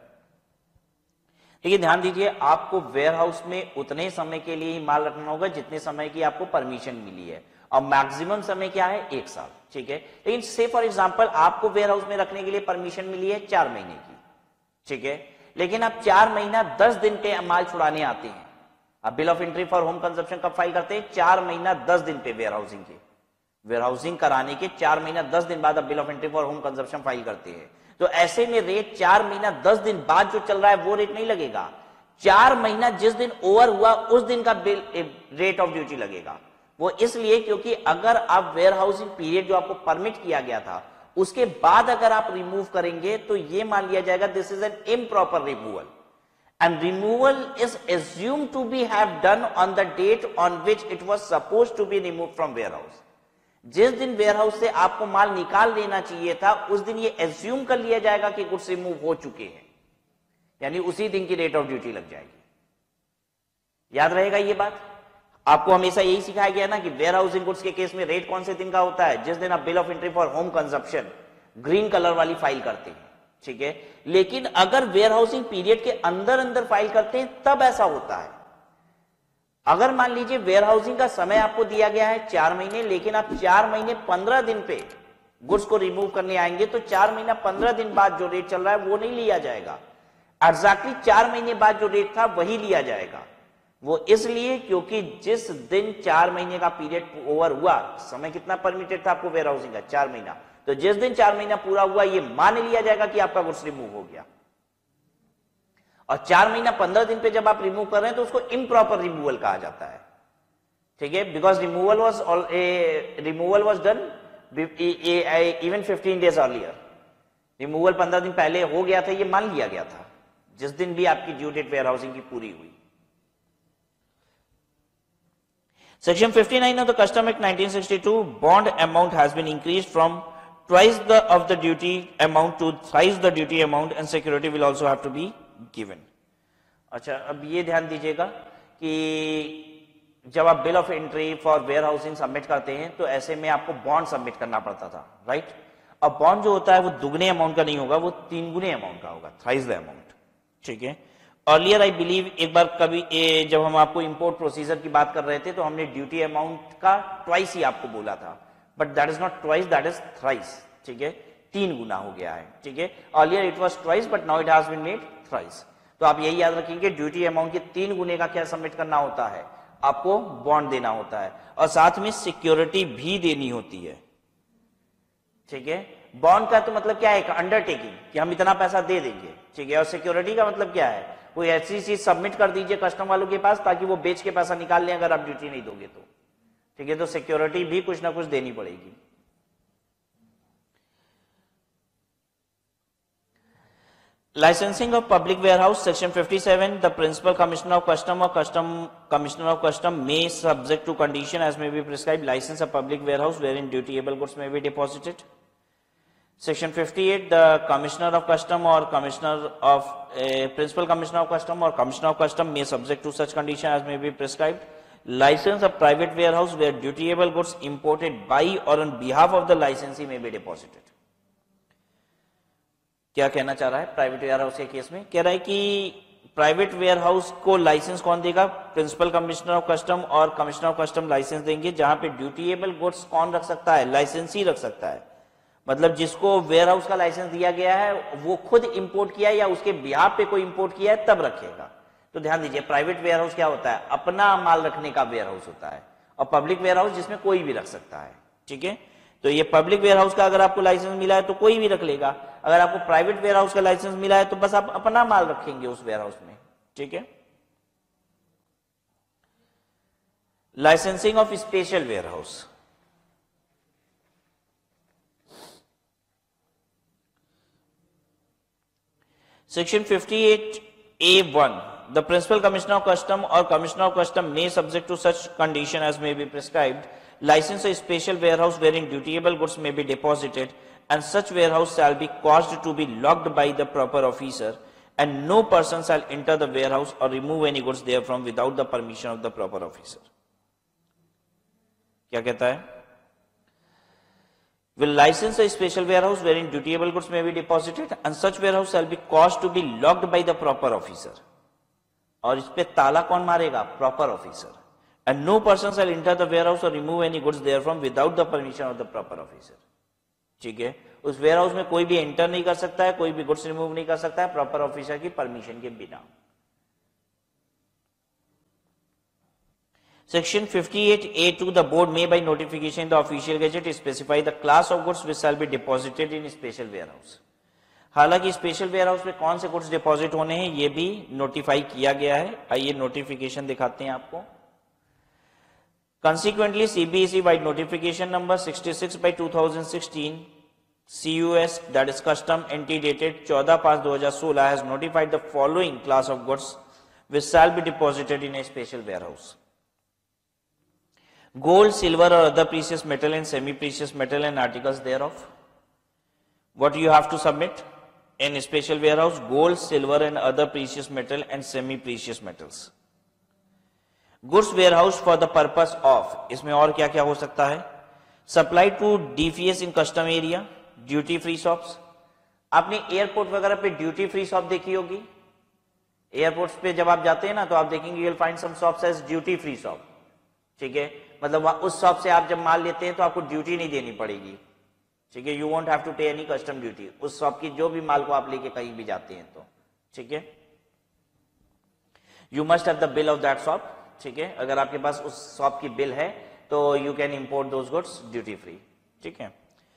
देखिए ध्यान दीजिए, आपको वेयरहाउस में उतने समय के लिए ही माल रखना होगा जितने समय की आपको परमिशन मिली है, और मैक्सिमम समय क्या है, एक साल, ठीक है। लेकिन से फॉर एग्जांपल आपको वेयरहाउस में रखने के लिए परमिशन मिली है चार महीने की, ठीक है, लेकिन आप चार महीना दस दिन पे माल छुड़ाने आते हैं। आप bill of entry for home consumption कब फाइल करते हैं? चार महीना दस दिन पे वेयरहाउसिंग के वेयरहाउसिंग कराने के चार महीना दस दिन बाद आप bill of entry for home consumption file करते हैं। तो ऐसे में रेट चार महीना दस दिन बाद जो चल रहा है वो रेट नहीं लगेगा, चार महीना जिस दिन ओवर हुआ उस दिन का बिल रेट ऑफ ड्यूटी लगेगा। वो इसलिए क्योंकि अगर आप वेयरहाउसिंग पीरियड जो आपको परमिट किया गया था उसके बाद अगर आप रिमूव करेंगे तो ये मान लिया जाएगा this is an improper removal, and removal is assumed to be have done on the date on which it was supposed to be remove from warehouse. जिस दिन वेयरहाउस से आपको माल निकाल लेना चाहिए था उस दिन ये एज्यूम कर लिया जाएगा कि गुड्स रिमूव हो चुके हैं, यानी उसी दिन की रेट ऑफ ड्यूटी लग जाएगी। याद रहेगा ये बात? आपको हमेशा यही सिखाया गया ना कि वेयर हाउसिंग गुड्स के केस में रेट कौन से दिन का होता है? जिस दिन आप bill of entry for home consumption green colour वाली फाइल करते हैं, ठीक है। लेकिन अगर वेयर हाउसिंग पीरियड के अंदर अंदर फाइल करते हैं तब ऐसा होता है। अगर मान लीजिए वेयर हाउसिंग का समय आपको दिया गया है चार महीने, लेकिन आप चार महीने पंद्रह दिन पे गुड्स को रिमूव करने आएंगे तो चार महीना पंद्रह दिन बाद जो रेट चल रहा है वो नहीं लिया जाएगा, एग्जैक्टली चार महीने बाद जो रेट था वही लिया जाएगा। वो इसलिए क्योंकि जिस दिन चार महीने का पीरियड ओवर हुआ, समय कितना परमिटेड था आपको वेयर हाउसिंग का? चार महीना। तो जिस दिन चार महीना पूरा हुआ ये मान लिया जाएगा कि आपका गुड्स रिमूव हो गया। और चार महीना पंद्रह दिन पे जब आप रिमूव कर रहे हैं तो उसको इम्प्रॉपर रिमूवल कहा जाता है, ठीक है, because removal was removal was done even fifteen days earlier. Removal पंद्रह दिन पहले हो गया था, ये मान लिया गया था जिस दिन भी आपकी ड्यू डेट वेयर हाउसिंग की पूरी हुई। Section fifty-nine of the Custom Act nineteen sixty-two, bond amount has been increased from twice the of the duty amount to thrice the duty amount, and security will also have to be given. अच्छा, अब ये ध्यान दीजिएगा कि जब आप bill of entry for warehousing submit करते हैं तो ऐसे में आपको बॉन्ड सबमिट करना पड़ता था, राइट। अब बॉन्ड जो होता है वो दुगने अमाउंट का नहीं होगा, वो तीन गुने अमाउंट का होगा, थ्राइस द अमाउंट, ठीक है। अर्लियर आई बिलीव एक बार कभी ए, जब हम आपको इंपोर्ट प्रोसीजर की बात कर रहे थे तो हमने ड्यूटी अमाउंट का ट्वाइस ही आपको बोला था, but that is not twice, that is thrice, ठीक है, तीन गुना हो गया है, ठीक है। Earlier it was twice but now it has been made thrice. तो आप यही याद रखेंगे ड्यूटी अमाउंट के तीन गुने का क्या सबमिट करना होता है, आपको बॉन्ड देना होता है और साथ में सिक्योरिटी भी देनी होती है, ठीक है। बॉन्ड का तो मतलब क्या है, एक अंडरटेकिंग कि हम इतना पैसा दे देंगे, ठीक है, और सिक्योरिटी का मतलब क्या है, कोई ऐसी चीज सबमिट कर दीजिए कस्टम वालों के पास ताकि वो बेच के पैसा निकाल लें अगर आप ड्यूटी नहीं दोगे तो, ठीक है। तो सिक्योरिटी भी कुछ ना कुछ देनी पड़ेगी। Licensing of public warehouse, section fifty-seven, the principal commissioner of custom or custom commissioner of custom may, subject to condition as may be prescribed, license a public warehouse wherein dutiable goods may be deposited. Section fifty-eight, the commissioner of custom or commissioner of uh, principal commissioner of custom or commissioner of custom may, subject to such condition as may be prescribed, license a private warehouse where dutiable goods imported by or on behalf of the licensee may be deposited. क्या कहना चाह रहा है private warehouse के case में? कह रहा है कि प्राइवेट वेयर हाउस को लाइसेंस कौन देगा? प्रिंसिपल कमिश्नर ऑफ कस्टम और कमिश्नर ऑफ कस्टम लाइसेंस देंगे। जहां पे ड्यूटीएबल गुड्स कौन रख सकता है? लाइसेंसी रख सकता है। मतलब जिसको वेयर हाउस का लाइसेंस दिया गया है वो खुद इंपोर्ट किया या उसके बिहाफ पे कोई इंपोर्ट किया है तब रखेगा। तो ध्यान दीजिए, प्राइवेट वेयर हाउस क्या होता है? अपना माल रखने का वेयर हाउस होता है, और पब्लिक वेयर हाउस जिसमें कोई भी रख सकता है। ठीक है, तो ये पब्लिक वेयर हाउस का अगर आपको लाइसेंस मिला है तो कोई भी रख लेगा। अगर आपको प्राइवेट वेयर हाउस का लाइसेंस मिला है तो बस आप अपना माल रखेंगे उस वेयर हाउस में। ठीक है, licensing of special warehouse, section fifty-eight A one, the principal commissioner of custom or commissioner of custom may, subject to such condition as may be prescribed, license a special warehouse wherein dutiable goods may be deposited, and such warehouse shall be caused to be locked by the proper officer, and no person shall enter the warehouse or remove any goods therefrom without the permission of the proper officer. क्या कहता है? Will license a special warehouse wherein dutiable goods may be deposited, and such warehouse shall be caused to be locked by the proper officer. और इस पे ताला कौन मारेगा? Proper officer. And no person shall enter the warehouse or remove any goods therefrom without the permission of the proper officer. ठीक है, उस warehouse में कोई भी एंटर नहीं कर सकता है, कोई भी गुड्स रिमूव नहीं कर सकता है प्रॉपर ऑफिसर की परमिशन के बिना। Section fifty-eight A two, the board may by notification in the official gazette specify the class of goods which shall be deposited in special warehouse. हालांकि स्पेशल वेयर हाउस में कौन से goods deposit होने हैं ये भी नोटिफाई किया गया है। आइए नोटिफिकेशन दिखाते हैं आपको। Consequently, C B S E by notification number sixty-six by two thousand sixteen, C U S, that is custom antedated चौदह पाँच दो हज़ार सोलह, has notified the following class of goods which shall be deposited in a special warehouse. Gold, silver or other precious metal and semi-precious metal and articles thereof. What you have to submit in a special warehouse? Gold, silver and other precious metal and semi-precious metals. Goods warehouse for the purpose of, इसमें और क्या क्या हो सकता है? Supply to D F S in custom area, duty free shops. आपने airport वगैरह पे ड्यूटी फ्री शॉप देखी होगी। एयरपोर्ट्स पे जब आप जाते हैं ना तो आप देखेंगे you'll find some shops as duty free shop. ठीक है, मतलब उस शॉप से आप जब माल लेते हैं तो आपको ड्यूटी नहीं देनी पड़ेगी। ठीक है, you won't have to pay any custom duty उस शॉप की जो भी माल को आप लेके कहीं भी जाते हैं तो। ठीक है, you must have the bill of that shop. ठीक है, अगर आपके पास उस शॉप की बिल है तो you can import those goods duty free. ठीक है,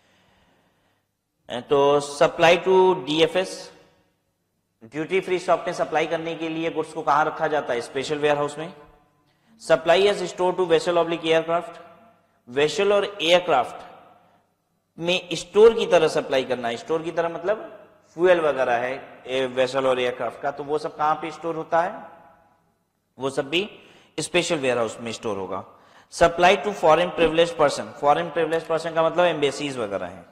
तो supply to DFS, duty free shop में सप्लाई करने के लिए गुड्स को कहां रखा जाता है? स्पेशल वेयर हाउस में। Supply as store to vessel oblique aircraft, vessel और एयरक्राफ्ट में स्टोर की तरह सप्लाई करना है। स्टोर की तरह मतलब फ्यूल वगैरह है वेसल और एयरक्राफ्ट का, तो वो सब कहां पे स्टोर होता है? वो सब भी स्पेशल वेयर हाउस में स्टोर होगा। Supply to foreign privilege person, foreign privilege person का मतलब एम्बेसीज वगैरह है।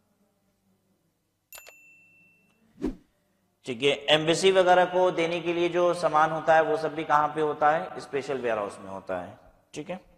ठीक है, एम्बेसी वगैरह को देने के लिए जो सामान होता है वो सब भी कहां पे होता है? स्पेशल वेयर हाउस में होता है। ठीक है,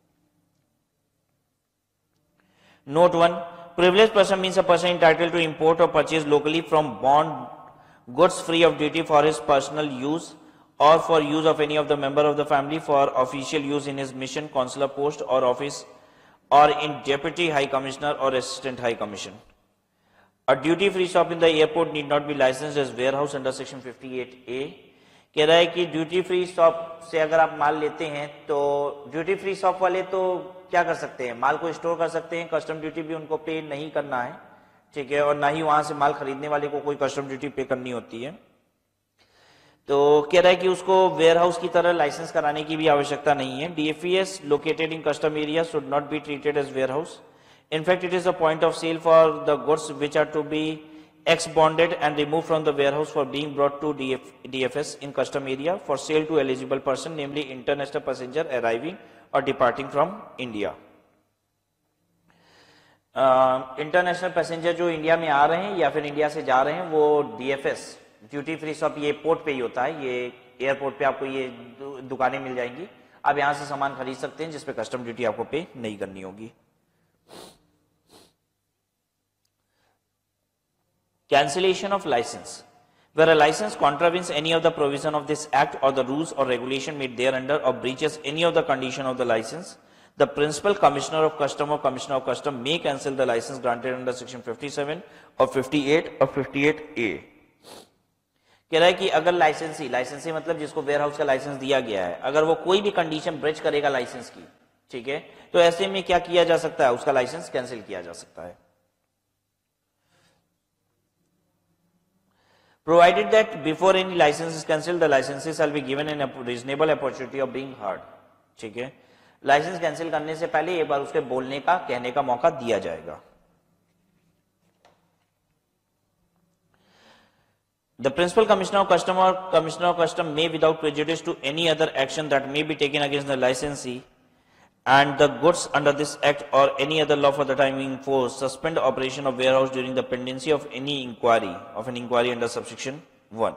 note one, privilege person means a person entitled to import और purchase locally from bond goods free of duty for his personal use or for use of any of the member of the family for official use in his mission, consular post or office, or in deputy high commissioner or assistant high commission. A duty free shop in the airport need not be licensed as warehouse under section fifty-eight A. कह रहा है कि duty free shop से अगर आप माल लेते हैं तो ड्यूटी फ्री शॉप वाले तो क्या कर सकते हैं? माल को स्टोर कर सकते हैं, कस्टम ड्यूटी भी उनको पे नहीं करना है। ठीक है, और ना ही वहां से माल खरीदने वाले को कोई कस्टम ड्यूटी पे करनी होती है। तो कह रहा है कि उसको वेयर हाउस की तरह लाइसेंस कराने की भी आवश्यकता नहीं है। DFES located in custom area should not be treated as warehouse. In fact, it is a point of sale for the goods which are to be ex bonded and removed from the warehouse for being brought to D F, D F S in custom area for sale to eligible person, namely international passenger arriving or departing from India. International uh, passenger जो India में आ रहे हैं या फिर India से जा रहे हैं वो डीएफएस ड्यूटी फ्री शॉप, ये पोर्ट पे ही होता है, ये एयरपोर्ट पे आपको ये दुकानें मिल जाएंगी, आप यहां से सामान खरीद सकते हैं जिसपे कस्टम ड्यूटी आपको पे नहीं करनी होगी. Cancellation of license. Where a license contravenes any of the provision of this act or the rules or regulation made thereunder or breaches any of the condition of the license, the principal commissioner of custom or commissioner of custom may cancel the license granted under section fifty-seven or fifty-eight or fifty-eight A. कह रहा है कि अगर लाइसेंसी, लाइसेंसी मतलब जिसको warehouse का लाइसेंस दिया गया है, अगर वो कोई भी कंडीशन ब्रेच करेगा लाइसेंस की, ठीक है, तो ऐसे में क्या किया जा सकता है, उसका लाइसेंस कैंसिल किया जा सकता है. Provided that before any license is cancelled, the licenses shall be given in a reasonable opportunity of being heard. ठीक है, लाइसेंस कैंसिल करने से पहले एक बार उसके बोलने का, कहने का मौका दिया जाएगा. The principal commissioner of custom or commissioner of custom may, without prejudice to any other action that may be taken against the licensee and the goods under this act or any other law for the time being forced, suspend operation of warehouse during the pendency of any inquiry of an inquiry under subsection one.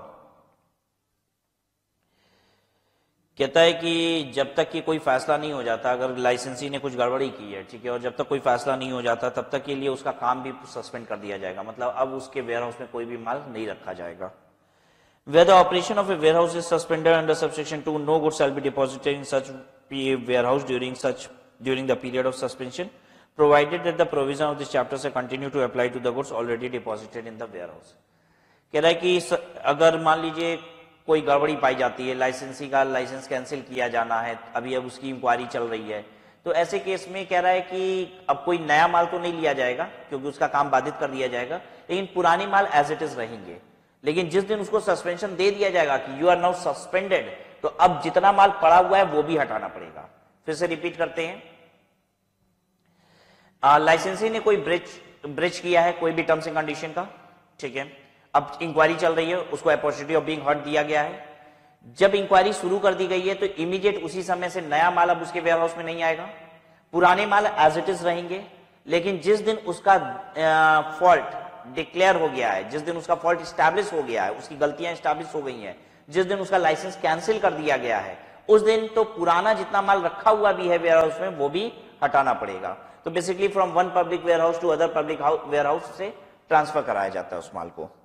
कहता है कि जब तक कि कोई फैसला नहीं हो जाता, अगर लाइसेंसी ने कुछ गड़बड़ी की है, ठीक है, और जब तक कोई फैसला नहीं हो जाता तब तक के लिए उसका काम भी सस्पेंड कर दिया जाएगा, मतलब अब उसके वेयरहाउस में कोई भी माल नहीं रखा जाएगा. Where the operation of a warehouse is suspended under subsection two, no goods shall be deposited in such warehouse during such during the period of suspension, provided that the provision of this chapter shall continue to apply to the goods already deposited in the warehouse. कह रहा है कि अगर मान लीजिए कोई गड़बड़ी पाई जाती है, लाइसेंसी का लाइसेंस कैंसिल किया जाना है, अभी अब उसकी इंक्वायरी चल रही है, तो ऐसे केस में कह रहा है कि अब कोई नया माल तो नहीं लिया जाएगा क्योंकि उसका काम बाधित कर दिया जाएगा, लेकिन पुराने माल एज इट इज रहेंगे. लेकिन जिस दिन उसको सस्पेंशन दे दिया जाएगा कि यू आर नाउ सस्पेंडेड, तो अब जितना माल पड़ा हुआ है वो भी हटाना पड़ेगा. फिर से रिपीट करते हैं, लाइसेंसी ने कोई ब्रेच ब्रेच किया है कोई भी टर्म्स एंड कंडीशन का, ठीक है, अब इंक्वायरी चल रही है, उसको अपॉर्चुनिटी ऑफ बीइंग हर्ड दिया गया है. जब इंक्वायरी शुरू कर दी गई है तो इमीडिएट उसी समय से नया माल अब उसके वेयर हाउस में नहीं आएगा, पुराने माल एज इट इज रहेंगे. लेकिन जिस दिन उसका फॉल्ट डिक्लेयर हो गया है, जिस दिन उसका फॉल्ट स्टैब्लिश हो गया है, उसकी गलतियां स्टैब्लिश हो गई हैं, जिस दिन उसका लाइसेंस कैंसिल कर दिया गया है, उस दिन तो पुराना जितना माल रखा हुआ भी है वेयर हाउस में वो भी हटाना पड़ेगा. तो basically from one public warehouse to other public warehouse से ट्रांसफर कराया जाता है उस माल को.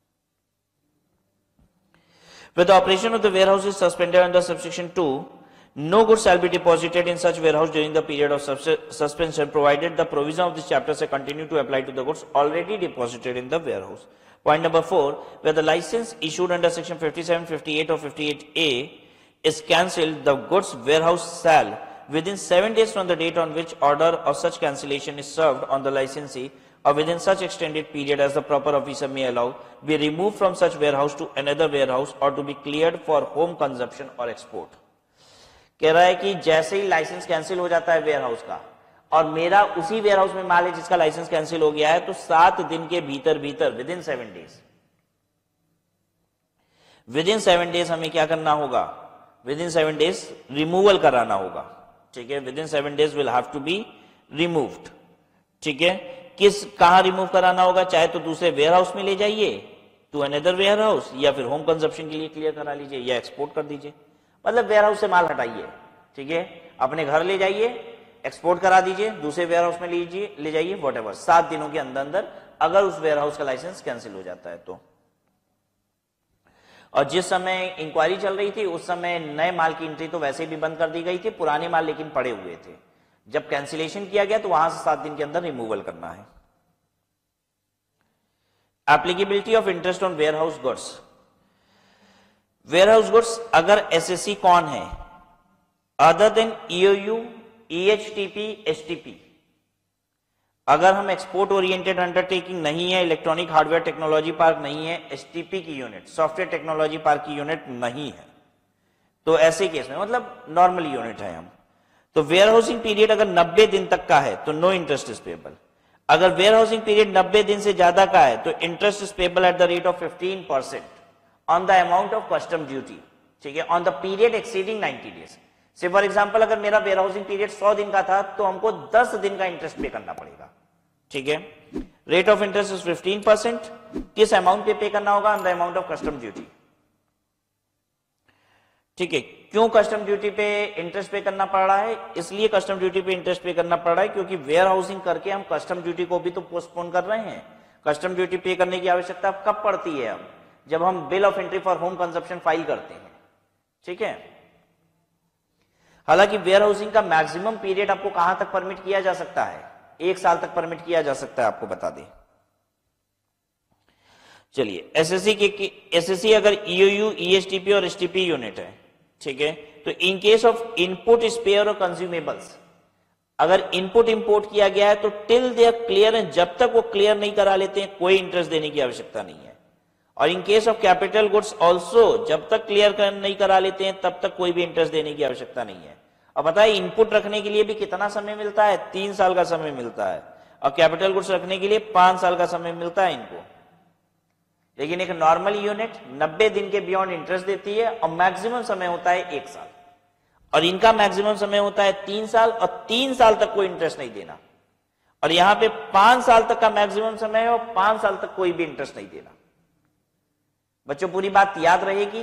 Where the operation of the warehouse is suspended under subsection two, no goods shall be deposited in such warehouse during the period of suspension, provided the provision of this chapter shall continue to apply to the goods already deposited in the warehouse. Point number four, where the license issued under section fifty-seven, fifty-eight or fifty-eight A is cancelled, the goods warehouse shall, within seven days from the date on which order of such cancellation is served on the licensee, or within such extended period as the proper officer may allow, be removed from such warehouse to another warehouse or to be cleared for home consumption or export. कह रहा है कि जैसे ही licence cancel हो जाता है warehouse का और मेरा उसी वेयर हाउस में माल है जिसका लाइसेंस कैंसिल हो गया है, तो सात दिन के भीतर भीतर within seven days within seven days हमें क्या करना होगा, within seven days removal कराना होगा. ठीक है, within seven days will have to be removed. ठीक है, किस कहां रिमूव कराना होगा, चाहे तो दूसरे वेयर हाउस में ले जाइए टू अनदर वेयर हाउस, या फिर होम कंजप्शन के लिए क्लियर करा लीजिए या एक्सपोर्ट कर दीजिए. मतलब वेयर हाउस से माल हटाइए, ठीक है, अपने घर ले जाइए, एक्सपोर्ट करा दीजिए, दूसरे वेयर हाउस में लीजिए ले जाइए, व्हाटएवर, सात दिनों के अंदर अंदर अगर उस वेयर हाउस का लाइसेंस कैंसिल हो जाता है तो. और जिस समय इंक्वायरी चल रही थी उस समय नए माल की एंट्री तो वैसे भी बंद कर दी गई थी, पुराने माल लेकिन पड़े हुए थे. जब कैंसिलेशन किया गया तो वहां से सात दिन के अंदर रिमूवल करना है. Applicability of interest on warehouse goods. Warehouse goods अगर एसएससी कौन है other than EOU, EHTP, STP, अगर हम एक्सपोर्ट ओरिएंटेड अंडरटेकिंग नहीं है, इलेक्ट्रॉनिक हार्डवेयर टेक्नोलॉजी पार्क नहीं है, एसटीपी की यूनिट, सॉफ्टवेयर टेक्नोलॉजी पार्क की यूनिट नहीं है, तो ऐसे केस में मतलब नॉर्मल यूनिट है हम, तो वेयर हाउसिंग पीरियड अगर नब्बे दिन तक का है तो नो इंटरेस्ट इज पेएबल. अगर वेयर हाउसिंग पीरियड नब्बे दिन से ज्यादा का है तो interest is payable at the rate of fifteen percent on the amount of custom duty, ठीक है, on the period exceeding ninety days. Say for example अगर मेरा वेयर हाउसिंग पीरियड सौ दिन का था तो हमको दस दिन का इंटरेस्ट पे करना पड़ेगा, ठीक है। Rate of interest is fifteen percent, किस अमाउंट पे पे करना होगा, on the amount of custom duty, ठीक है। क्यों कस्टम ड्यूटी पे इंटरेस्ट पे करना पड़ रहा है, इसलिए कस्टम ड्यूटी पे इंटरेस्ट पे करना पड़ रहा है क्योंकि वेयर हाउसिंग करके हम कस्टम ड्यूटी को भी तो पोस्टपोन कर रहे हैं। कस्टम ड्यूटी पे करने की आवश्यकता कब पड़ती है, हम जब हम bill of entry for home consumption file करते हैं, ठीक है। हालांकि वेयर हाउसिंग का मैक्सिमम पीरियड आपको कहां तक परमिट किया जा सकता है, एक साल तक परमिट किया जा सकता है, आपको बता दें। चलिए एसएससी के एसएससी अगर ईओयू, ईएसटीपी और एसटीपी यूनिट है, ठीक है, तो in case of input spare और कंज्यूमेबल्स, अगर इनपुट इंपोर्ट किया गया है तो टिल दे आर क्लियर, जब तक वो क्लियर नहीं करा लेते हैं कोई इंटरेस्ट देने की आवश्यकता नहीं है। और in case of capital goods also, जब तक क्लियर कर, नहीं करा लेते हैं तब तक कोई भी इंटरेस्ट देने की आवश्यकता नहीं है। अब बताइए इनपुट रखने के लिए भी कितना समय मिलता है, तीन साल का समय मिलता है, और कैपिटल गुड्स रखने के लिए पांच साल का समय मिलता है इनको। लेकिन एक नॉर्मल यूनिट नब्बे दिन के बियॉन्ड इंटरेस्ट देती है और मैक्सिमम समय होता है एक साल, और इनका मैक्सिमम समय होता है तीन साल, और तीन साल तक कोई इंटरेस्ट नहीं देना। और यहां पे पांच साल तक का मैक्सिमम समय है और पांच साल तक कोई भी इंटरेस्ट नहीं देना। बच्चों पूरी बात याद रहेगी।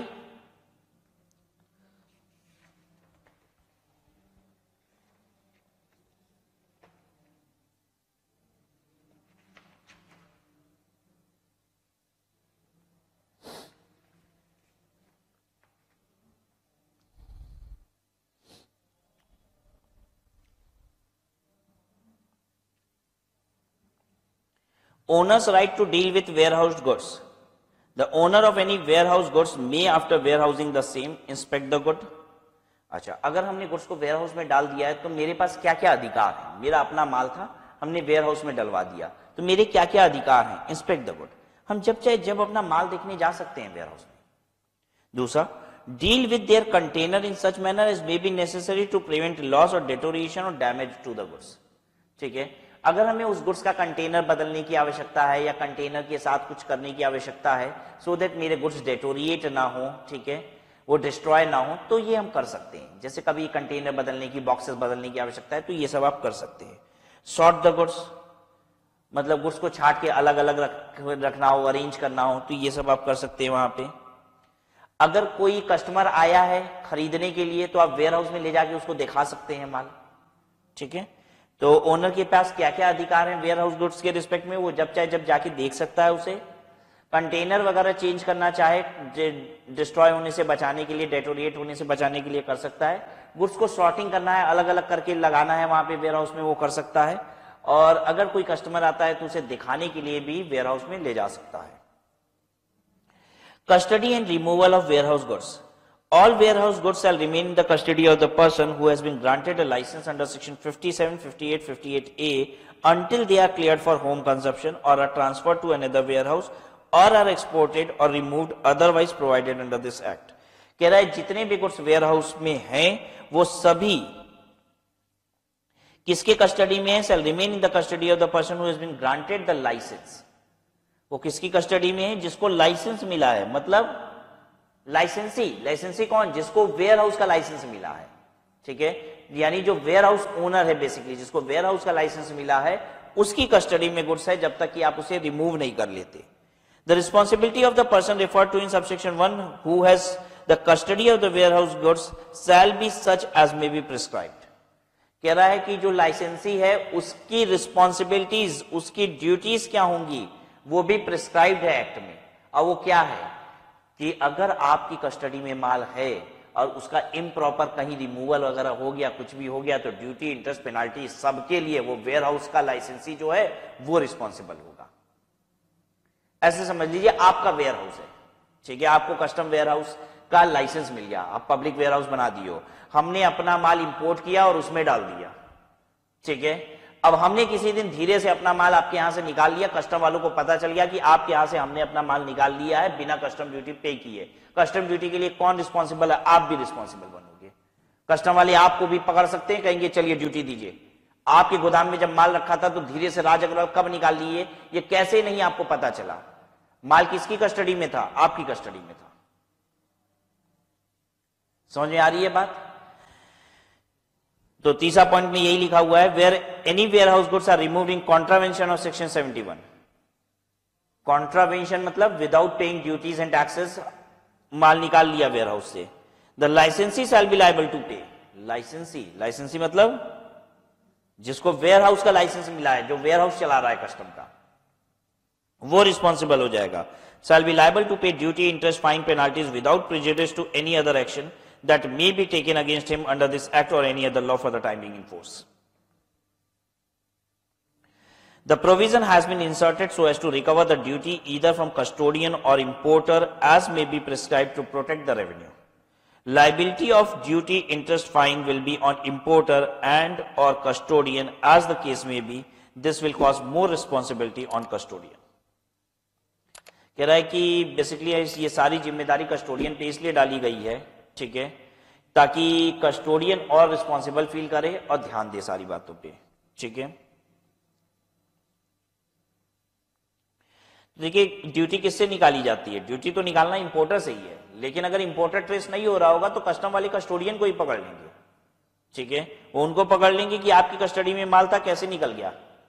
Owner's right to deal with warehoused goods. The owner of any warehouse goods may, after warehousing the same, inspect the good. अच्छा, अगर हमने गुड्स को वेयर हाउस में डाल दिया है तो मेरे पास क्या क्या अधिकार है, मेरा अपना माल था, हमने वेयर हाउस में डलवा दिया, तो मेरे क्या क्या अधिकार हैं, इंस्पेक्ट द गुड। हम जब चाहे जब अपना माल देखने जा सकते हैं वेयर हाउस में। दूसरा, deal with their container in such manner as may be necessary to prevent loss और डेटोरिएशन और डैमेज टू द गुड्स, ठीक है। अगर हमें उस गुड्स का कंटेनर बदलने की आवश्यकता है या कंटेनर के साथ कुछ करने की आवश्यकता है सो दैट मेरे गुड्स डेटोरिएट ना हो, ठीक है, वो डिस्ट्रॉय ना हो, तो ये हम कर सकते हैं। जैसे कभी कंटेनर बदलने की, बॉक्सेस बदलने की आवश्यकता है तो ये सब आप कर सकते हैं। सॉर्ट द गुड्स, मतलब गुड्स को छाट के अलग अलग रख, रखना हो, अरेंज करना हो, तो ये सब आप कर सकते हैं वहां पे। अगर कोई कस्टमर आया है खरीदने के लिए तो आप वेयर हाउस में ले जाके उसको दिखा सकते हैं माल, ठीक है। तो ओनर के पास क्या क्या अधिकार हैं वेयर हाउस गुड्स के रिस्पेक्ट में, वो जब चाहे जब जाके देख सकता है उसे। कंटेनर वगैरह चेंज करना चाहे डिस्ट्रॉय होने से बचाने के लिए, डेटोरिएट होने से बचाने के लिए कर सकता है। गुड्स को सॉर्टिंग करना है, अलग अलग करके लगाना है वहां पे वेयर हाउस में, वो कर सकता है। और अगर कोई कस्टमर आता है तो उसे दिखाने के लिए भी वेयर हाउस में ले जा सकता है। Custody and removal of warehouse goods. All warehouse goods shall remain in the custody of the person who has been granted a license under section fifty-seven, fifty-eight, fifty-eight A until they are cleared for home consumption or are transferred to another warehouse or are exported or removed otherwise provided under this act. कह रहा है जितने भी goods warehouse में हैं वो सभी किसके कस्टडी में है, shall remain in the custody of the person who has been granted the license. वो किसकी कस्टडी में है, जिसको लाइसेंस मिला है, मतलब लाइसेंसी। लाइसेंसी कौन, जिसको वेयर हाउस का लाइसेंस मिला है, ठीक है, यानी जो वेयर हाउस ओनर है बेसिकली, जिसको वेयर हाउस का लाइसेंस मिला है उसकी कस्टडी में गुड्स है जब तक कि आप उसे रिमूव नहीं कर लेते। The responsibility of the person referred to in subsection one who has the custody of the warehouse goods shall be such as may be prescribed. कह रहा है कि जो लाइसेंसी है उसकी रिस्पॉन्सिबिलिटीज, उसकी ड्यूटीज क्या होंगी, वो भी प्रिस्क्राइब्ड है एक्ट में। और वो क्या है कि अगर आपकी कस्टडी में माल है और उसका इम्प्रॉपर कहीं रिमूवल वगैरह हो गया, कुछ भी हो गया, तो ड्यूटी, इंटरेस्ट, पेनाल्टी सबके लिए वो वेयर हाउस का लाइसेंसी जो है वो रिस्पॉन्सिबल होगा। ऐसे समझ लीजिए आपका वेयर हाउस है, ठीक है, आपको कस्टम वेयर हाउस का लाइसेंस मिल गया, आप पब्लिक वेयर हाउस बना दियो, हमने अपना माल इंपोर्ट किया और उसमें डाल दिया, ठीक है। अब हमने किसी दिन धीरे से अपना माल आपके यहां से निकाल लिया, कस्टम वालों को पता चल गया कि आपके यहां से हमने अपना माल निकाल लिया है बिना कस्टम ड्यूटी पे किए। कस्टम ड्यूटी के लिए कौन रिस्पॉन्सिबल है, आप भी रिस्पॉन्सिबल बनोगे। कस्टम वाले आपको भी पकड़ सकते हैं, कहेंगे चलिए ड्यूटी दीजिए, आपके गोदाम में जब माल रखा था तो धीरे से राज अग्रवाल कब निकाल लिए, ये कैसे नहीं आपको पता चला? माल किसकी कस्टडी में था? आपकी कस्टडी में था। समझ में आ रही है बात? तो तीसरा पॉइंट में यही लिखा हुआ है, where any warehouse goods are removed in contravention of section seventy one. Contravention मतलब without paying duties and taxes माल निकाल लिया वेयर हाउस से, द लाइसेंसी शैल बी लायबल टू पे। लाइसेंसी, लाइसेंसी मतलब जिसको वेयर हाउस का लाइसेंस मिला है, जो वेयर हाउस चला रहा है कस्टम का, वो रिस्पॉन्सिबल हो जाएगा। Shall be liable to pay duty, interest, fine, penalties without prejudice to any other action that may be taken against him under this act or any other law for the time being in force. The provision has been inserted so as to recover the duty either from custodian or importer as may be prescribed to protect the revenue. Liability of duty, interest, fine will be on importer and or custodian as the case may be. This will cause more responsibility on custodian. कह रहा है कि basically ये सारी जिम्मेदारी custodian पे इसलिए डाली गई है, ठीक है, ताकि कस्टोडियन और रिस्पॉन्सिबल फील करे और ध्यान दे सारी बातों पे, ठीक है। देखिए ड्यूटी किससे निकाली जाती है? ड्यूटी तो निकालना इंपोर्टर से ही है, लेकिन अगर इंपोर्टर ट्रेस नहीं हो रहा होगा तो कस्टम वाले कस्टोडियन को ही पकड़ लेंगे, ठीक है। वो उनको पकड़ लेंगे कि आपकी कस्टडी में माल था, कैसे निकल गया।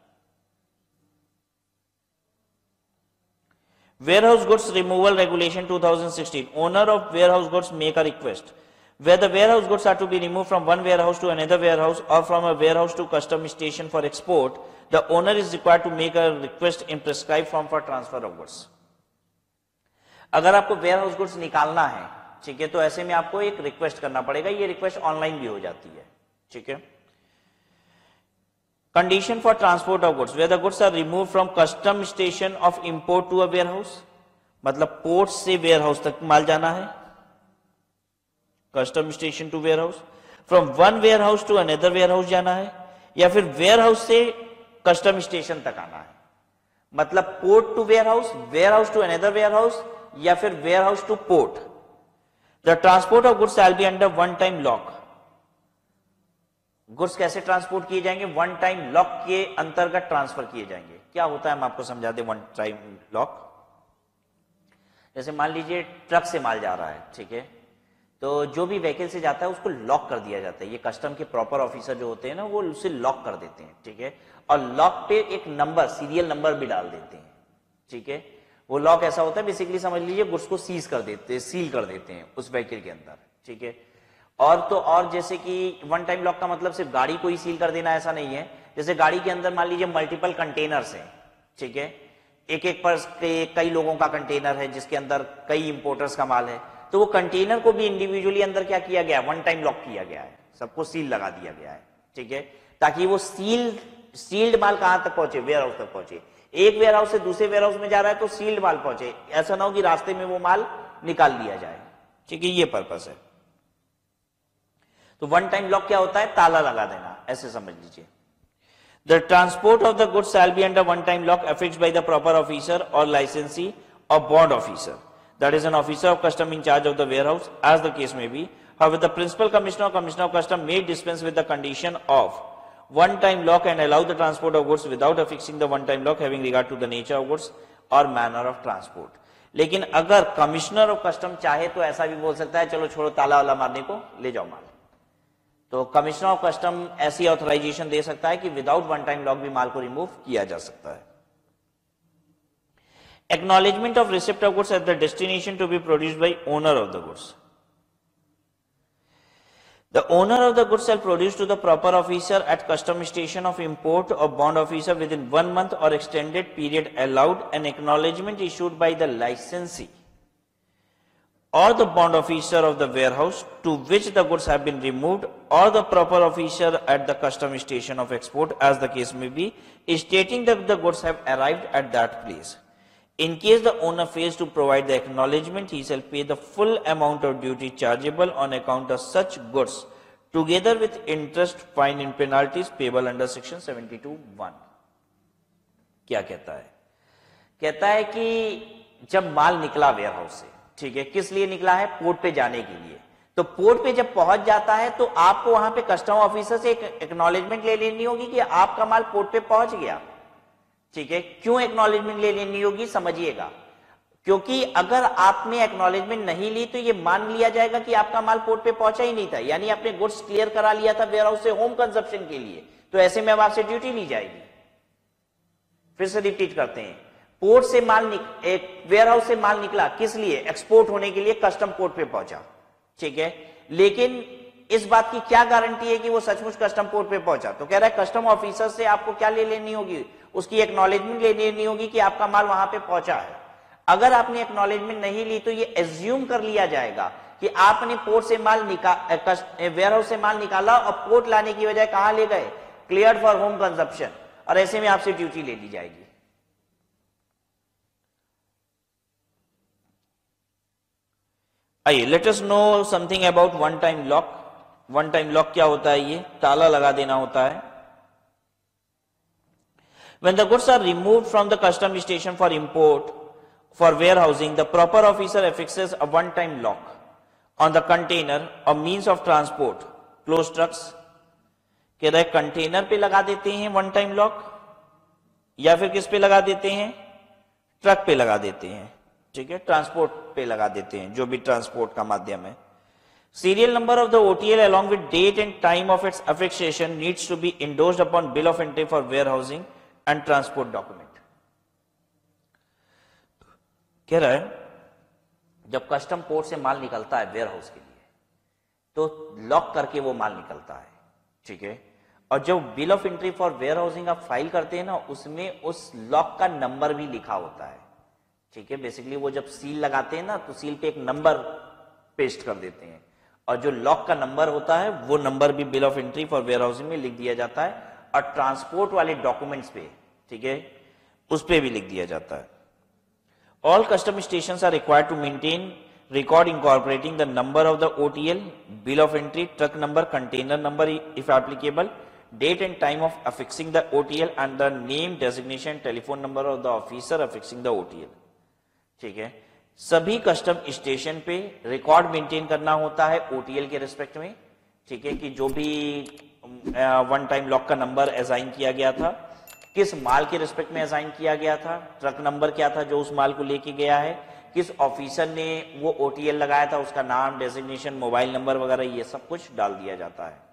Warehouse goods removal regulation two thousand sixteen. Owner of warehouse goods make a request. Where the warehouse goods are to be removed from one warehouse to another warehouse or from a warehouse to custom station for export, the owner is required to make a request in prescribed form for transfer of goods. अगर आपको warehouse goods निकालना है, ठीक है, तो ऐसे में आपको एक रिक्वेस्ट करना पड़ेगा। ये रिक्वेस्ट ऑनलाइन भी हो जाती है, ठीक है। Condition for transport of goods, where the goods are removed from custom station of import to a warehouse, मतलब पोर्ट से warehouse तक माल जाना है, custom station to warehouse, from one warehouse to another warehouse जाना है, या फिर warehouse से custom station तक आना है। मतलब port to warehouse, warehouse to another warehouse, या फिर warehouse to port. The transport of goods shall be under one time lock. Goods कैसे ट्रांसपोर्ट किए जाएंगे? वन टाइम लॉक के अंतर्गत ट्रांसफर किए जाएंगे। क्या होता है हम आपको समझा दें वन टाइम लॉक। जैसे मान लीजिए ट्रक से माल जा रहा है, ठीक है, तो जो भी व्हीकल से जाता है उसको लॉक कर दिया जाता है। ये कस्टम के प्रॉपर ऑफिसर जो होते हैं ना, वो उसे लॉक कर देते हैं, ठीक है, और लॉक पे एक नंबर, सीरियल नंबर भी डाल देते हैं, ठीक है। वो लॉक ऐसा होता है, बेसिकली समझ लीजिए गुड्स को सीज कर देते हैं, सील कर देते हैं उस व्हीकल के अंदर, ठीक है। और तो और जैसे कि वन टाइम लॉक का मतलब सिर्फ गाड़ी को ही सील कर देना ऐसा नहीं है। जैसे गाड़ी के अंदर मान लीजिए मल्टीपल कंटेनर्स हैं, ठीक है, एक एक पर कई लोगों का कंटेनर है जिसके अंदर कई इंपोर्टर्स का माल है, तो वो कंटेनर को भी इंडिविजुअली अंदर क्या किया गया है? वन टाइम लॉक किया गया है, सबको सील लगा दिया गया है, ठीक है, ताकि वो सील सील्ड माल कहां तक पहुंचे? वेयर हाउस तक पहुंचे। एक वेयर हाउस से दूसरे वेयर हाउस में जा रहा है तो सील्ड माल पहुंचे, ऐसा ना हो कि रास्ते में वो माल निकाल लिया जाए, ठीक है, ये पर्पस है। तो वन टाइम लॉक क्या होता है? ताला लगा देना, ऐसे समझ लीजिए। The transport of the goods shall be under one time lock affixed by the proper officer और लाइसेंसी और bond officer, that is an officer of custom in charge of the warehouse as the case may be. However, the principal commissioner or commissioner of custom may dispense with the condition of one time lock and allow the transport of goods without affixing the one time lock having regard to the nature of goods or manner of transport. लेकिन अगर commissioner of custom चाहे तो ऐसा भी बोल सकता है, चलो छोड़ो ताला वाला मारने को, ले जाओ माल। तो कमिश्नर ऑफ कस्टम ऐसी ऑथराइजेशन दे सकता है कि विदाउट वन टाइम लॉक भी माल को रिमूव किया जा सकता है। Acknowledgement of receipt of goods at the destination to be produced by owner of the goods. The owner of the goods shall produce to the proper officer at custom station of import or bond officer within one month or extended period allowed an acknowledgement issued by the licensee or the bond officer of the warehouse to which the goods have been removed or the proper officer at the custom station of export as the case may be, stating that the goods have arrived at that place. In case the owner fails to provide the acknowledgement, he shall pay the full amount of duty chargeable on account of such goods together with interest, fine and penalties payable under section seventy-two one. क्या कहता है? कहता है कि जब माल निकला ware house से, ठीक है, किस लिए निकला है? पोर्ट पे जाने के लिए, तो पोर्ट पे जब पहुंच जाता है तो आपको वहां पे कस्टम ऑफिसर से एक एक्नॉलेजमेंट ले लेनी होगी कि आपका माल पोर्ट पे पहुंच गया। ठीक है, क्यों एक्नॉलेजमेंट ले लेनी होगी समझिएगा, क्योंकि अगर आपने एक्नॉलेजमेंट नहीं ली तो ये मान लिया जाएगा कि आपका माल पोर्ट पे पहुंचा ही नहीं था, यानी आपने गुड्स क्लियर करा लिया था वेयर हाउस से होम कंजप्शन के लिए, तो ऐसे में अब आपसे ड्यूटी ली जाएगी। फिर से रिपीट करते हैं, पोर्ट से माल निक, एक वेयर हाउस से माल निकला किस लिए, एक्सपोर्ट होने के लिए, कस्टम पोर्ट पे पहुंचा। ठीक है, लेकिन इस बात की क्या गारंटी है कि वो सचमुच कस्टम पोर्ट पे पहुंचा, तो कह रहा है कस्टम ऑफिसर से आपको क्या ले लेनी होगी, उसकी एक्नॉलेजमेंट ले लेनी होगी कि आपका माल वहां पे पहुंचा है। अगर आपने एक्नॉलेजमेंट नहीं ली तो ये एज्यूम कर लिया जाएगा कि आपने पोर्ट से माल निकाल वेयर हाउस से माल निकाला और पोर्ट लाने की बजाय कहां ले गए, क्लियर फॉर होम कंजप्शन, और ऐसे में आपसे ड्यूटी ले ली जाएगी। आइए let us know something about one time lock. One time lock क्या होता है, ये ताला लगा देना होता है। When the goods are removed from the custom station for import for warehousing, the proper officer affixes a one-time lock on the container or means of transport. Closed trucks कह रहा है कंटेनर पे लगा देते हैं वन टाइम लॉक, या फिर किस पे लगा देते हैं, ट्रक पे लगा देते हैं। ठीक है, ट्रांसपोर्ट पे लगा देते हैं, जो भी ट्रांसपोर्ट का माध्यम है। Serial number of the O T L along with date and time of its affixation needs to be endorsed upon bill of entry for warehousing and transport document. कह रहा है जब कस्टम पोर्ट से माल निकलता है वेयर हाउस के लिए तो लॉक करके वो माल निकलता है। ठीक है, और जब bill of entry for warehousing आप फाइल करते हैं ना, उसमें उस लॉक का नंबर भी लिखा होता है। ठीक है, बेसिकली वो जब सील लगाते हैं ना तो सील पे एक नंबर पेस्ट कर देते हैं, और जो लॉक का नंबर होता है वो नंबर भी bill of entry for warehousing में लिख दिया जाता है, और ट्रांसपोर्ट वाले डॉक्यूमेंट्स पे, ठीक है, उस पे भी लिख दिया जाता है। All custom stations are required to maintain record incorporating the number of the O T L, bill of entry, truck number, container number if applicable, date and time of affixing the O T L and the name, designation, telephone number of the officer affixing the O T L. ठीक है, सभी custom station पे record maintain करना होता है O T L के respect में। ठीक है, कि जो भी वन टाइम लॉक का नंबर असाइन किया गया था, किस माल के रिस्पेक्ट में असाइन किया गया था, ट्रक नंबर क्या था जो उस माल को लेके गया है, किस ऑफिसर ने वो O T L लगाया था, उसका नाम, डेजिग्नेशन, मोबाइल नंबर वगैरह, ये सब कुछ डाल दिया जाता है।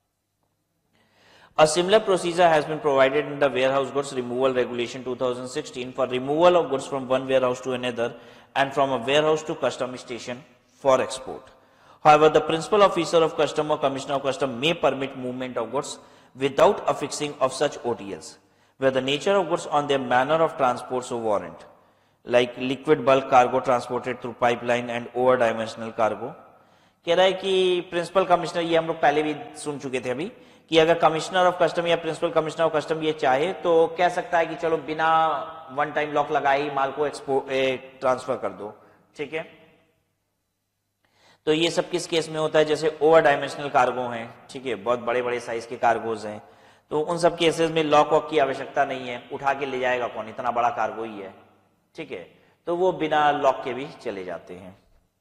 A similar procedure has been provided in the Warehouse Goods Removal Regulation two thousand sixteen for removal of goods from one warehouse to another and from a warehouse to custom station for export. However, the principal officer of custom or commissioner of custom may permit movement of goods without affixing of such O T Ls, where the nature of goods on their manner of transport so warrant, like liquid bulk cargo transported through pipeline and over dimensional cargo. कह रहा है कि principal commissioner, ये हम लोग पहले भी सुन चुके थे अभी, कि अगर कमिश्नर ऑफ कस्टम या प्रिंसिपल कमिश्नर ऑफ कस्टम ये चाहे तो कह सकता है कि चलो बिना वन टाइम लॉक लगाए ही माल को एक्सपोर्ट ट्रांसफर कर दो। ठीक है, तो ये सब किस केस में होता है, जैसे ओवर डायमेंशनल कार्गो हैं, ठीक है, बहुत बड़े बड़े साइज के कार्गोज हैं, तो उन सब केसेस में लॉक वॉक की आवश्यकता नहीं है, उठा के ले जाएगा कौन, इतना बड़ा कार्गो ही है। ठीक है, तो वो बिना लॉक के भी चले जाते हैं।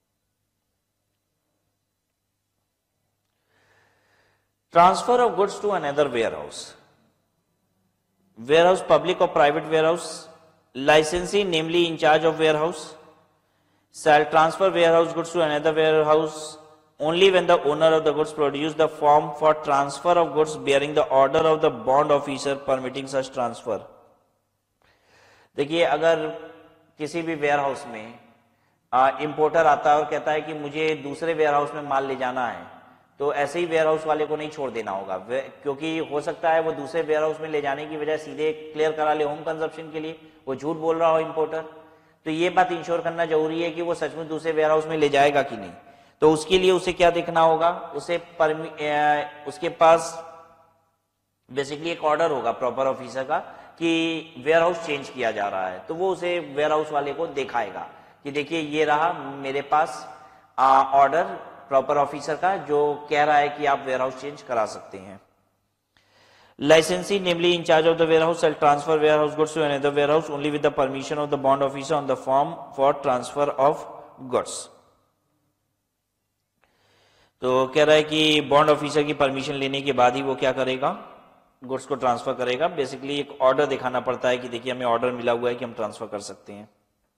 Transfer of goods to another warehouse, warehouse public और private warehouse, licensee namely in charge of warehouse shall transfer warehouse goods to another warehouse only when the owner of the goods produce the form for transfer of goods bearing the order of the bond officer permitting such transfer. देखिए, अगर किसी भी warehouse में importer आता है और कहता है कि मुझे दूसरे वेयरहाउस में माल ले जाना है, तो ऐसे ही वेयरहाउस वाले को नहीं छोड़ देना होगा, क्योंकि हो सकता है वो दूसरे वेयरहाउस में ले जाने की बजाय सीधे क्लियर करा ले होम कंजप्शन के लिए, वो झूठ बोल रहा हो इंपोर्टर, तो ये बात इंश्योर करना जरूरी है कि वो सचमुच दूसरे वेयरहाउस में ले जाएगा कि नहीं। तो उसके लिए उसे क्या देखना होगा, उसे परमि, उसके पास बेसिकली एक ऑर्डर होगा प्रॉपर ऑफिसर का कि वेयरहाउस चेंज किया जा रहा है, तो वो उसे वेयरहाउस वाले को दिखाएगा कि देखिए ये रहा मेरे पास ऑर्डर प्रॉपर ऑफिसर का जो कह रहा है कि आप वेयरहाउस चेंज करा सकते हैं। Licensee, namely in charge of the warehouse, shall transfer warehouse goods to another warehouse only with the permission of the bond officer on the form for transfer of goods. तो कह रहा है कि bond officer की permission लेने के बाद ही वो क्या करेगा, गुड्स को ट्रांसफर करेगा। बेसिकली एक ऑर्डर दिखाना पड़ता है कि देखिए हमें ऑर्डर मिला हुआ है कि हम ट्रांसफर कर सकते हैं।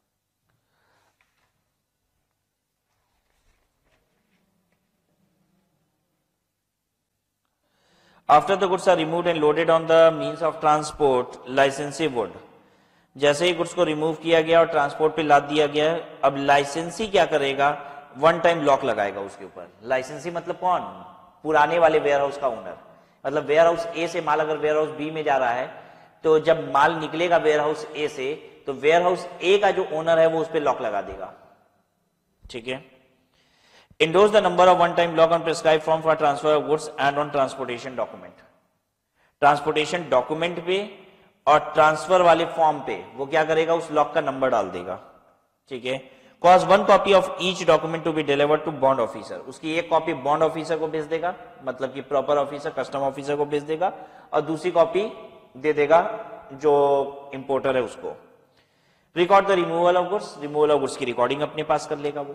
After the goods are removed and loaded on the means of transport, licensee would, जैसे ही गुड्स को रिमूव किया गया और ट्रांसपोर्ट पे लाद दिया गया, अब लाइसेंसी क्या करेगा, वन टाइम लॉक लगाएगा उसके ऊपर। लाइसेंसी मतलब कौन, पुराने वाले वेयर हाउस का ओनर। मतलब वेयर हाउस ए से माल अगर वेयर हाउस बी में जा रहा है, तो जब माल निकलेगा वेयर हाउस ए से, तो वेयर हाउस ए का जो ओनर है वो उस पर लॉक लगा देगा। ठीक है। Endorse the number of one-time lock on prescribed form for transfer of goods and on transportation document. Transportation document पे और ट्रांसफर वाले फॉर्म पे वो क्या करेगा, उस लॉक का नंबर डाल देगा। ठीक है। Cause one copy of each document to be delivered to bond officer. उसकी एक कॉपी बॉन्ड ऑफिसर को भेज देगा, मतलब कि प्रॉपर ऑफिसर कस्टम ऑफिसर को भेज देगा, और दूसरी कॉपी दे देगा जो इंपोर्टर है उसको। Record the removal of goods, removal of goods की रिकॉर्डिंग अपने पास कर लेगा वो।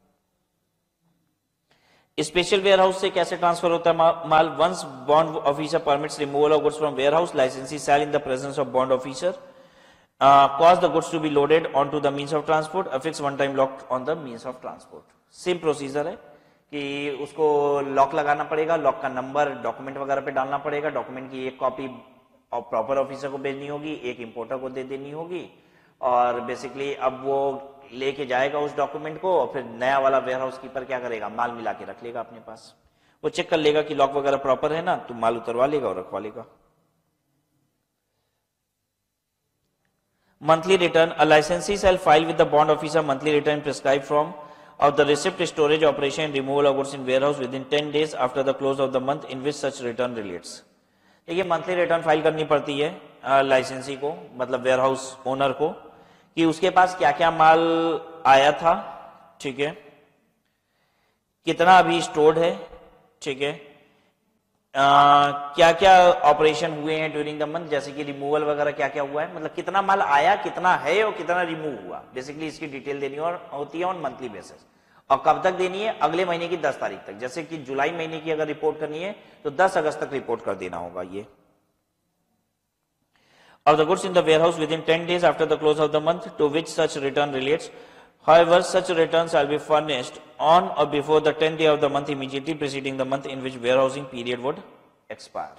स्पेशल वेयर हाउस से कैसे ट्रांसफर होता है माल, once bond officer permits removal of goods from warehouse, licensee shall in the presence of bond officer, cause the goods to be loaded on to the means of transport, affix one time lock on the means of transport. Same procedure है कि उसको lock लगाना पड़ेगा, lock का number document वगैरह पे डालना पड़ेगा, डॉक्यूमेंट की एक कॉपी प्रॉपर ऑफिसर को भेजनी होगी, एक इंपोर्टर को दे देनी होगी, और बेसिकली अब वो लेके जाएगा उस डॉक्यूमेंट को, और फिर नया वाला वेयर हाउस कीपर क्या करेगा, माल मिला के रख लेगा अपने पास। वो चेक कर लेगा कि लॉक वगैरह प्रॉपर है ना, तो माल उतरवा लेगा और रखवा लेगा। Monthly return, a licensee shall file with the bond officer monthly return prescribe from of the receipt storage operation removal of goods in warehouse within ten days after the close of the month in which such return relates. देखिए monthly return file करनी पड़ती है लाइसेंसी को, मतलब warehouse owner को, कि उसके पास क्या क्या माल आया था, ठीक है, कितना अभी स्टोर्ड है, ठीक है, आ, क्या क्या ऑपरेशन हुए हैं ड्यूरिंग द मंथ, जैसे कि रिमूवल वगैरह क्या क्या हुआ है, मतलब कितना माल आया, कितना है और कितना रिमूव हुआ। बेसिकली इसकी डिटेल देनी होती है ऑन मंथली बेसिस। और कब तक देनी है, अगले महीने की दस तारीख तक। जैसे कि जुलाई महीने की अगर रिपोर्ट करनी है तो दस अगस्त तक रिपोर्ट कर देना होगा ये। Of the goods in the warehouse within ten days after the close of the month to which such return relates. However, such returns shall be furnished on or before the tenth day of the month immediately preceding the month in which warehousing period would expire.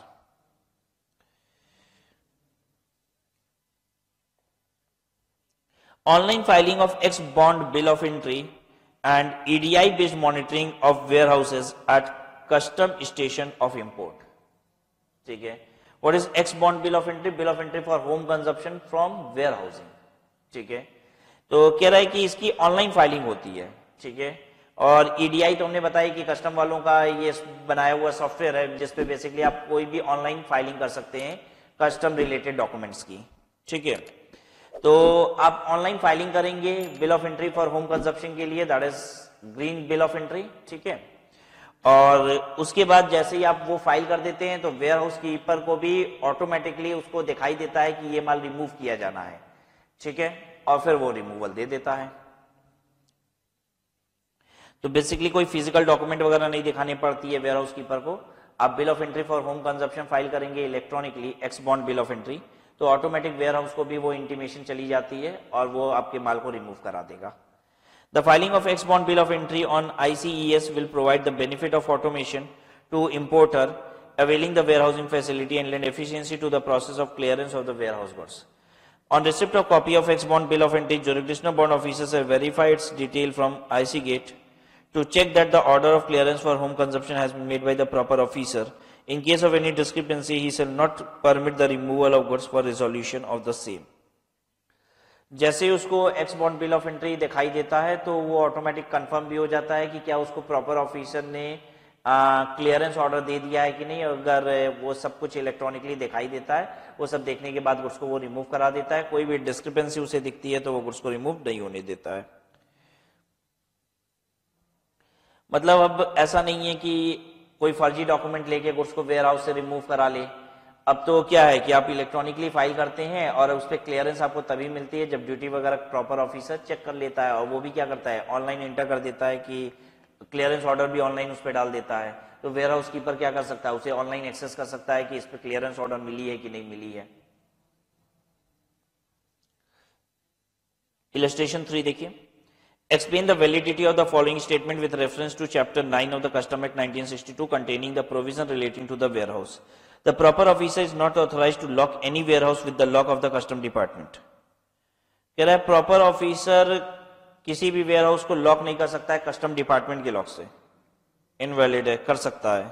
Online filing of ex-bond bill of entry and E D I based monitoring of warehouses at custom station of import. ठीक है। What is ex-bond bill of entry? Bill of entry for home consumption from warehousing. ठीक है। तो कह रहा है कि इसकी ऑनलाइन फाइलिंग होती है, ठीक है। और ईडीआई तो हमने बताया कि कस्टम वालों का ये बनाया हुआ सॉफ्टवेयर है जिसपे बेसिकली आप कोई भी ऑनलाइन फाइलिंग कर सकते हैं कस्टम रिलेटेड डॉक्यूमेंट्स की, ठीक है। तो आप ऑनलाइन फाइलिंग करेंगे bill of entry for home consumption के लिए, that is green bill of entry, ठीक है। और उसके बाद जैसे ही आप वो फाइल कर देते हैं तो वेयर हाउस कीपर को भी ऑटोमेटिकली उसको दिखाई देता है कि ये माल रिमूव किया जाना है, ठीक है, और फिर वो रिमूवल दे देता है। तो बेसिकली कोई फिजिकल डॉक्यूमेंट वगैरह नहीं दिखानी पड़ती है वेयर हाउस कीपर को। आप bill of entry for home consumption file करेंगे electronically, ex bond bill of entry, तो ऑटोमेटिक वेयर हाउस को भी वो इंटीमेशन चली जाती है और वो आपके माल को रिमूव करा देगा। The filing of ex-bond bill of entry on I C E S will provide the benefit of automation to importer availing the warehousing facility and lend efficiency to the process of clearance of the warehouse goods. On receipt of copy of ex-bond bill of entry, jurisdictional bond officers have verified its detail from I C Gate to check that the order of clearance for home consumption has been made by the proper officer. In case of any discrepancy, he shall not permit the removal of goods for resolution of the same. जैसे ही उसको ex bond bill of entry दिखाई देता है तो वो automatic confirm भी हो जाता है कि क्या उसको प्रॉपर ऑफिसर ने क्लियरेंस ऑर्डर दे दिया है कि नहीं। अगर वो सब कुछ इलेक्ट्रॉनिकली दिखाई देता है, वो सब देखने के बाद गुड्स को वो रिमूव करा देता है। कोई भी डिस्क्रिपेंसी उसे दिखती है तो वो गुड्स को रिमूव नहीं होने देता है। मतलब अब ऐसा नहीं है कि कोई फर्जी डॉक्यूमेंट लेके गुड्स को वेयर हाउस से रिमूव करा ले। अब तो क्या है कि आप इलेक्ट्रॉनिकली फाइल करते हैं और उस पर क्लियरेंस आपको तभी मिलती है जब ड्यूटी वगैरह प्रॉपर ऑफिसर चेक कर लेता है, और वो भी क्या करता है ऑनलाइन एंटर कर देता है कि क्लियरेंस ऑर्डर भी ऑनलाइन उस पर डाल देता है, तो वेयर हाउस कीपर क्या कर सकता है, उसे ऑनलाइन एक्सेस कर सकता है कि इस पर क्लियरेंस ऑर्डर मिली है कि नहीं मिली है। इलस्ट्रेशन थ्री देखिए, explain the validity of the following statement with reference to chapter nine of the Custom Act nineteen sixty-two containing the provision relating to the warehouse. The proper officer is not authorized to lock any warehouse with the lock of the custom department. कह रहा है proper officer किसी भी ware house को lock नहीं कर सकता है कस्टम डिपार्टमेंट के लॉक से, इनवैलिड है, कर सकता है।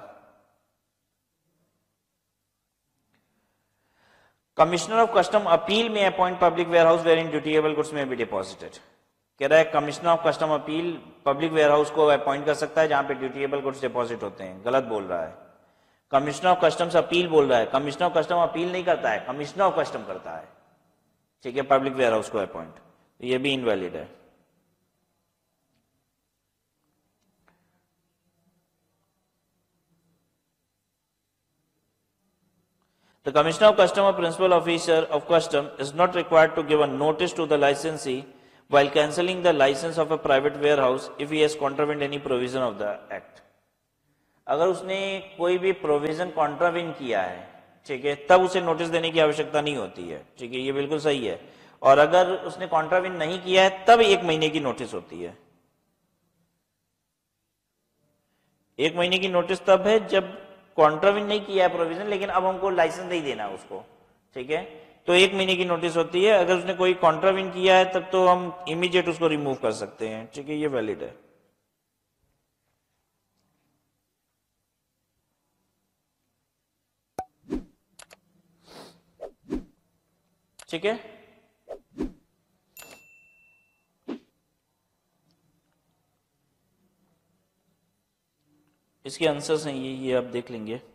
Commissioner of custom appeal may appoint public warehouse wherein dutiable goods may be deposited. कह रहा है commissioner of custom appeal public warehouse को अपॉइंट कर सकता है जहां पे ड्यूटीएबल गुड्स डिपॉजिट होते हैं, गलत बोल रहा है। कमिश्नर ऑफ कस्टम्स अपील बोल रहा है, कमिश्नर ऑफ कस्टम अपील नहीं करता है, कमिश्नर ऑफ कस्टम करता है, ठीक है, पब्लिक वेयर हाउस को अपॉइंट, तो ये भी इनवैलिड है। The Commissioner of Custom or Principal Officer of Custom is not required to give a notice to the licensee while cancelling the license of a private warehouse if he has contravened any provision of the Act. अगर उसने कोई भी provision कॉन्ट्राविन किया है, ठीक है, तब उसे नोटिस देने की आवश्यकता नहीं होती है, ठीक है, ये बिल्कुल सही है। और अगर उसने कॉन्ट्राविन नहीं किया है तब एक महीने की नोटिस होती है। एक महीने की नोटिस तब है जब कॉन्ट्राविन नहीं किया है प्रोविजन, लेकिन अब हमको लाइसेंस नहीं देना उसको, ठीक है, तो एक महीने की नोटिस होती है। अगर उसने कोई कॉन्ट्राविन किया है तब तो हम इमीडिएट उसको रिमूव कर सकते हैं, ठीक है, ये वैलिड है। ठीक है, इसके आंसर्स हैं ये ये आप देख लेंगे।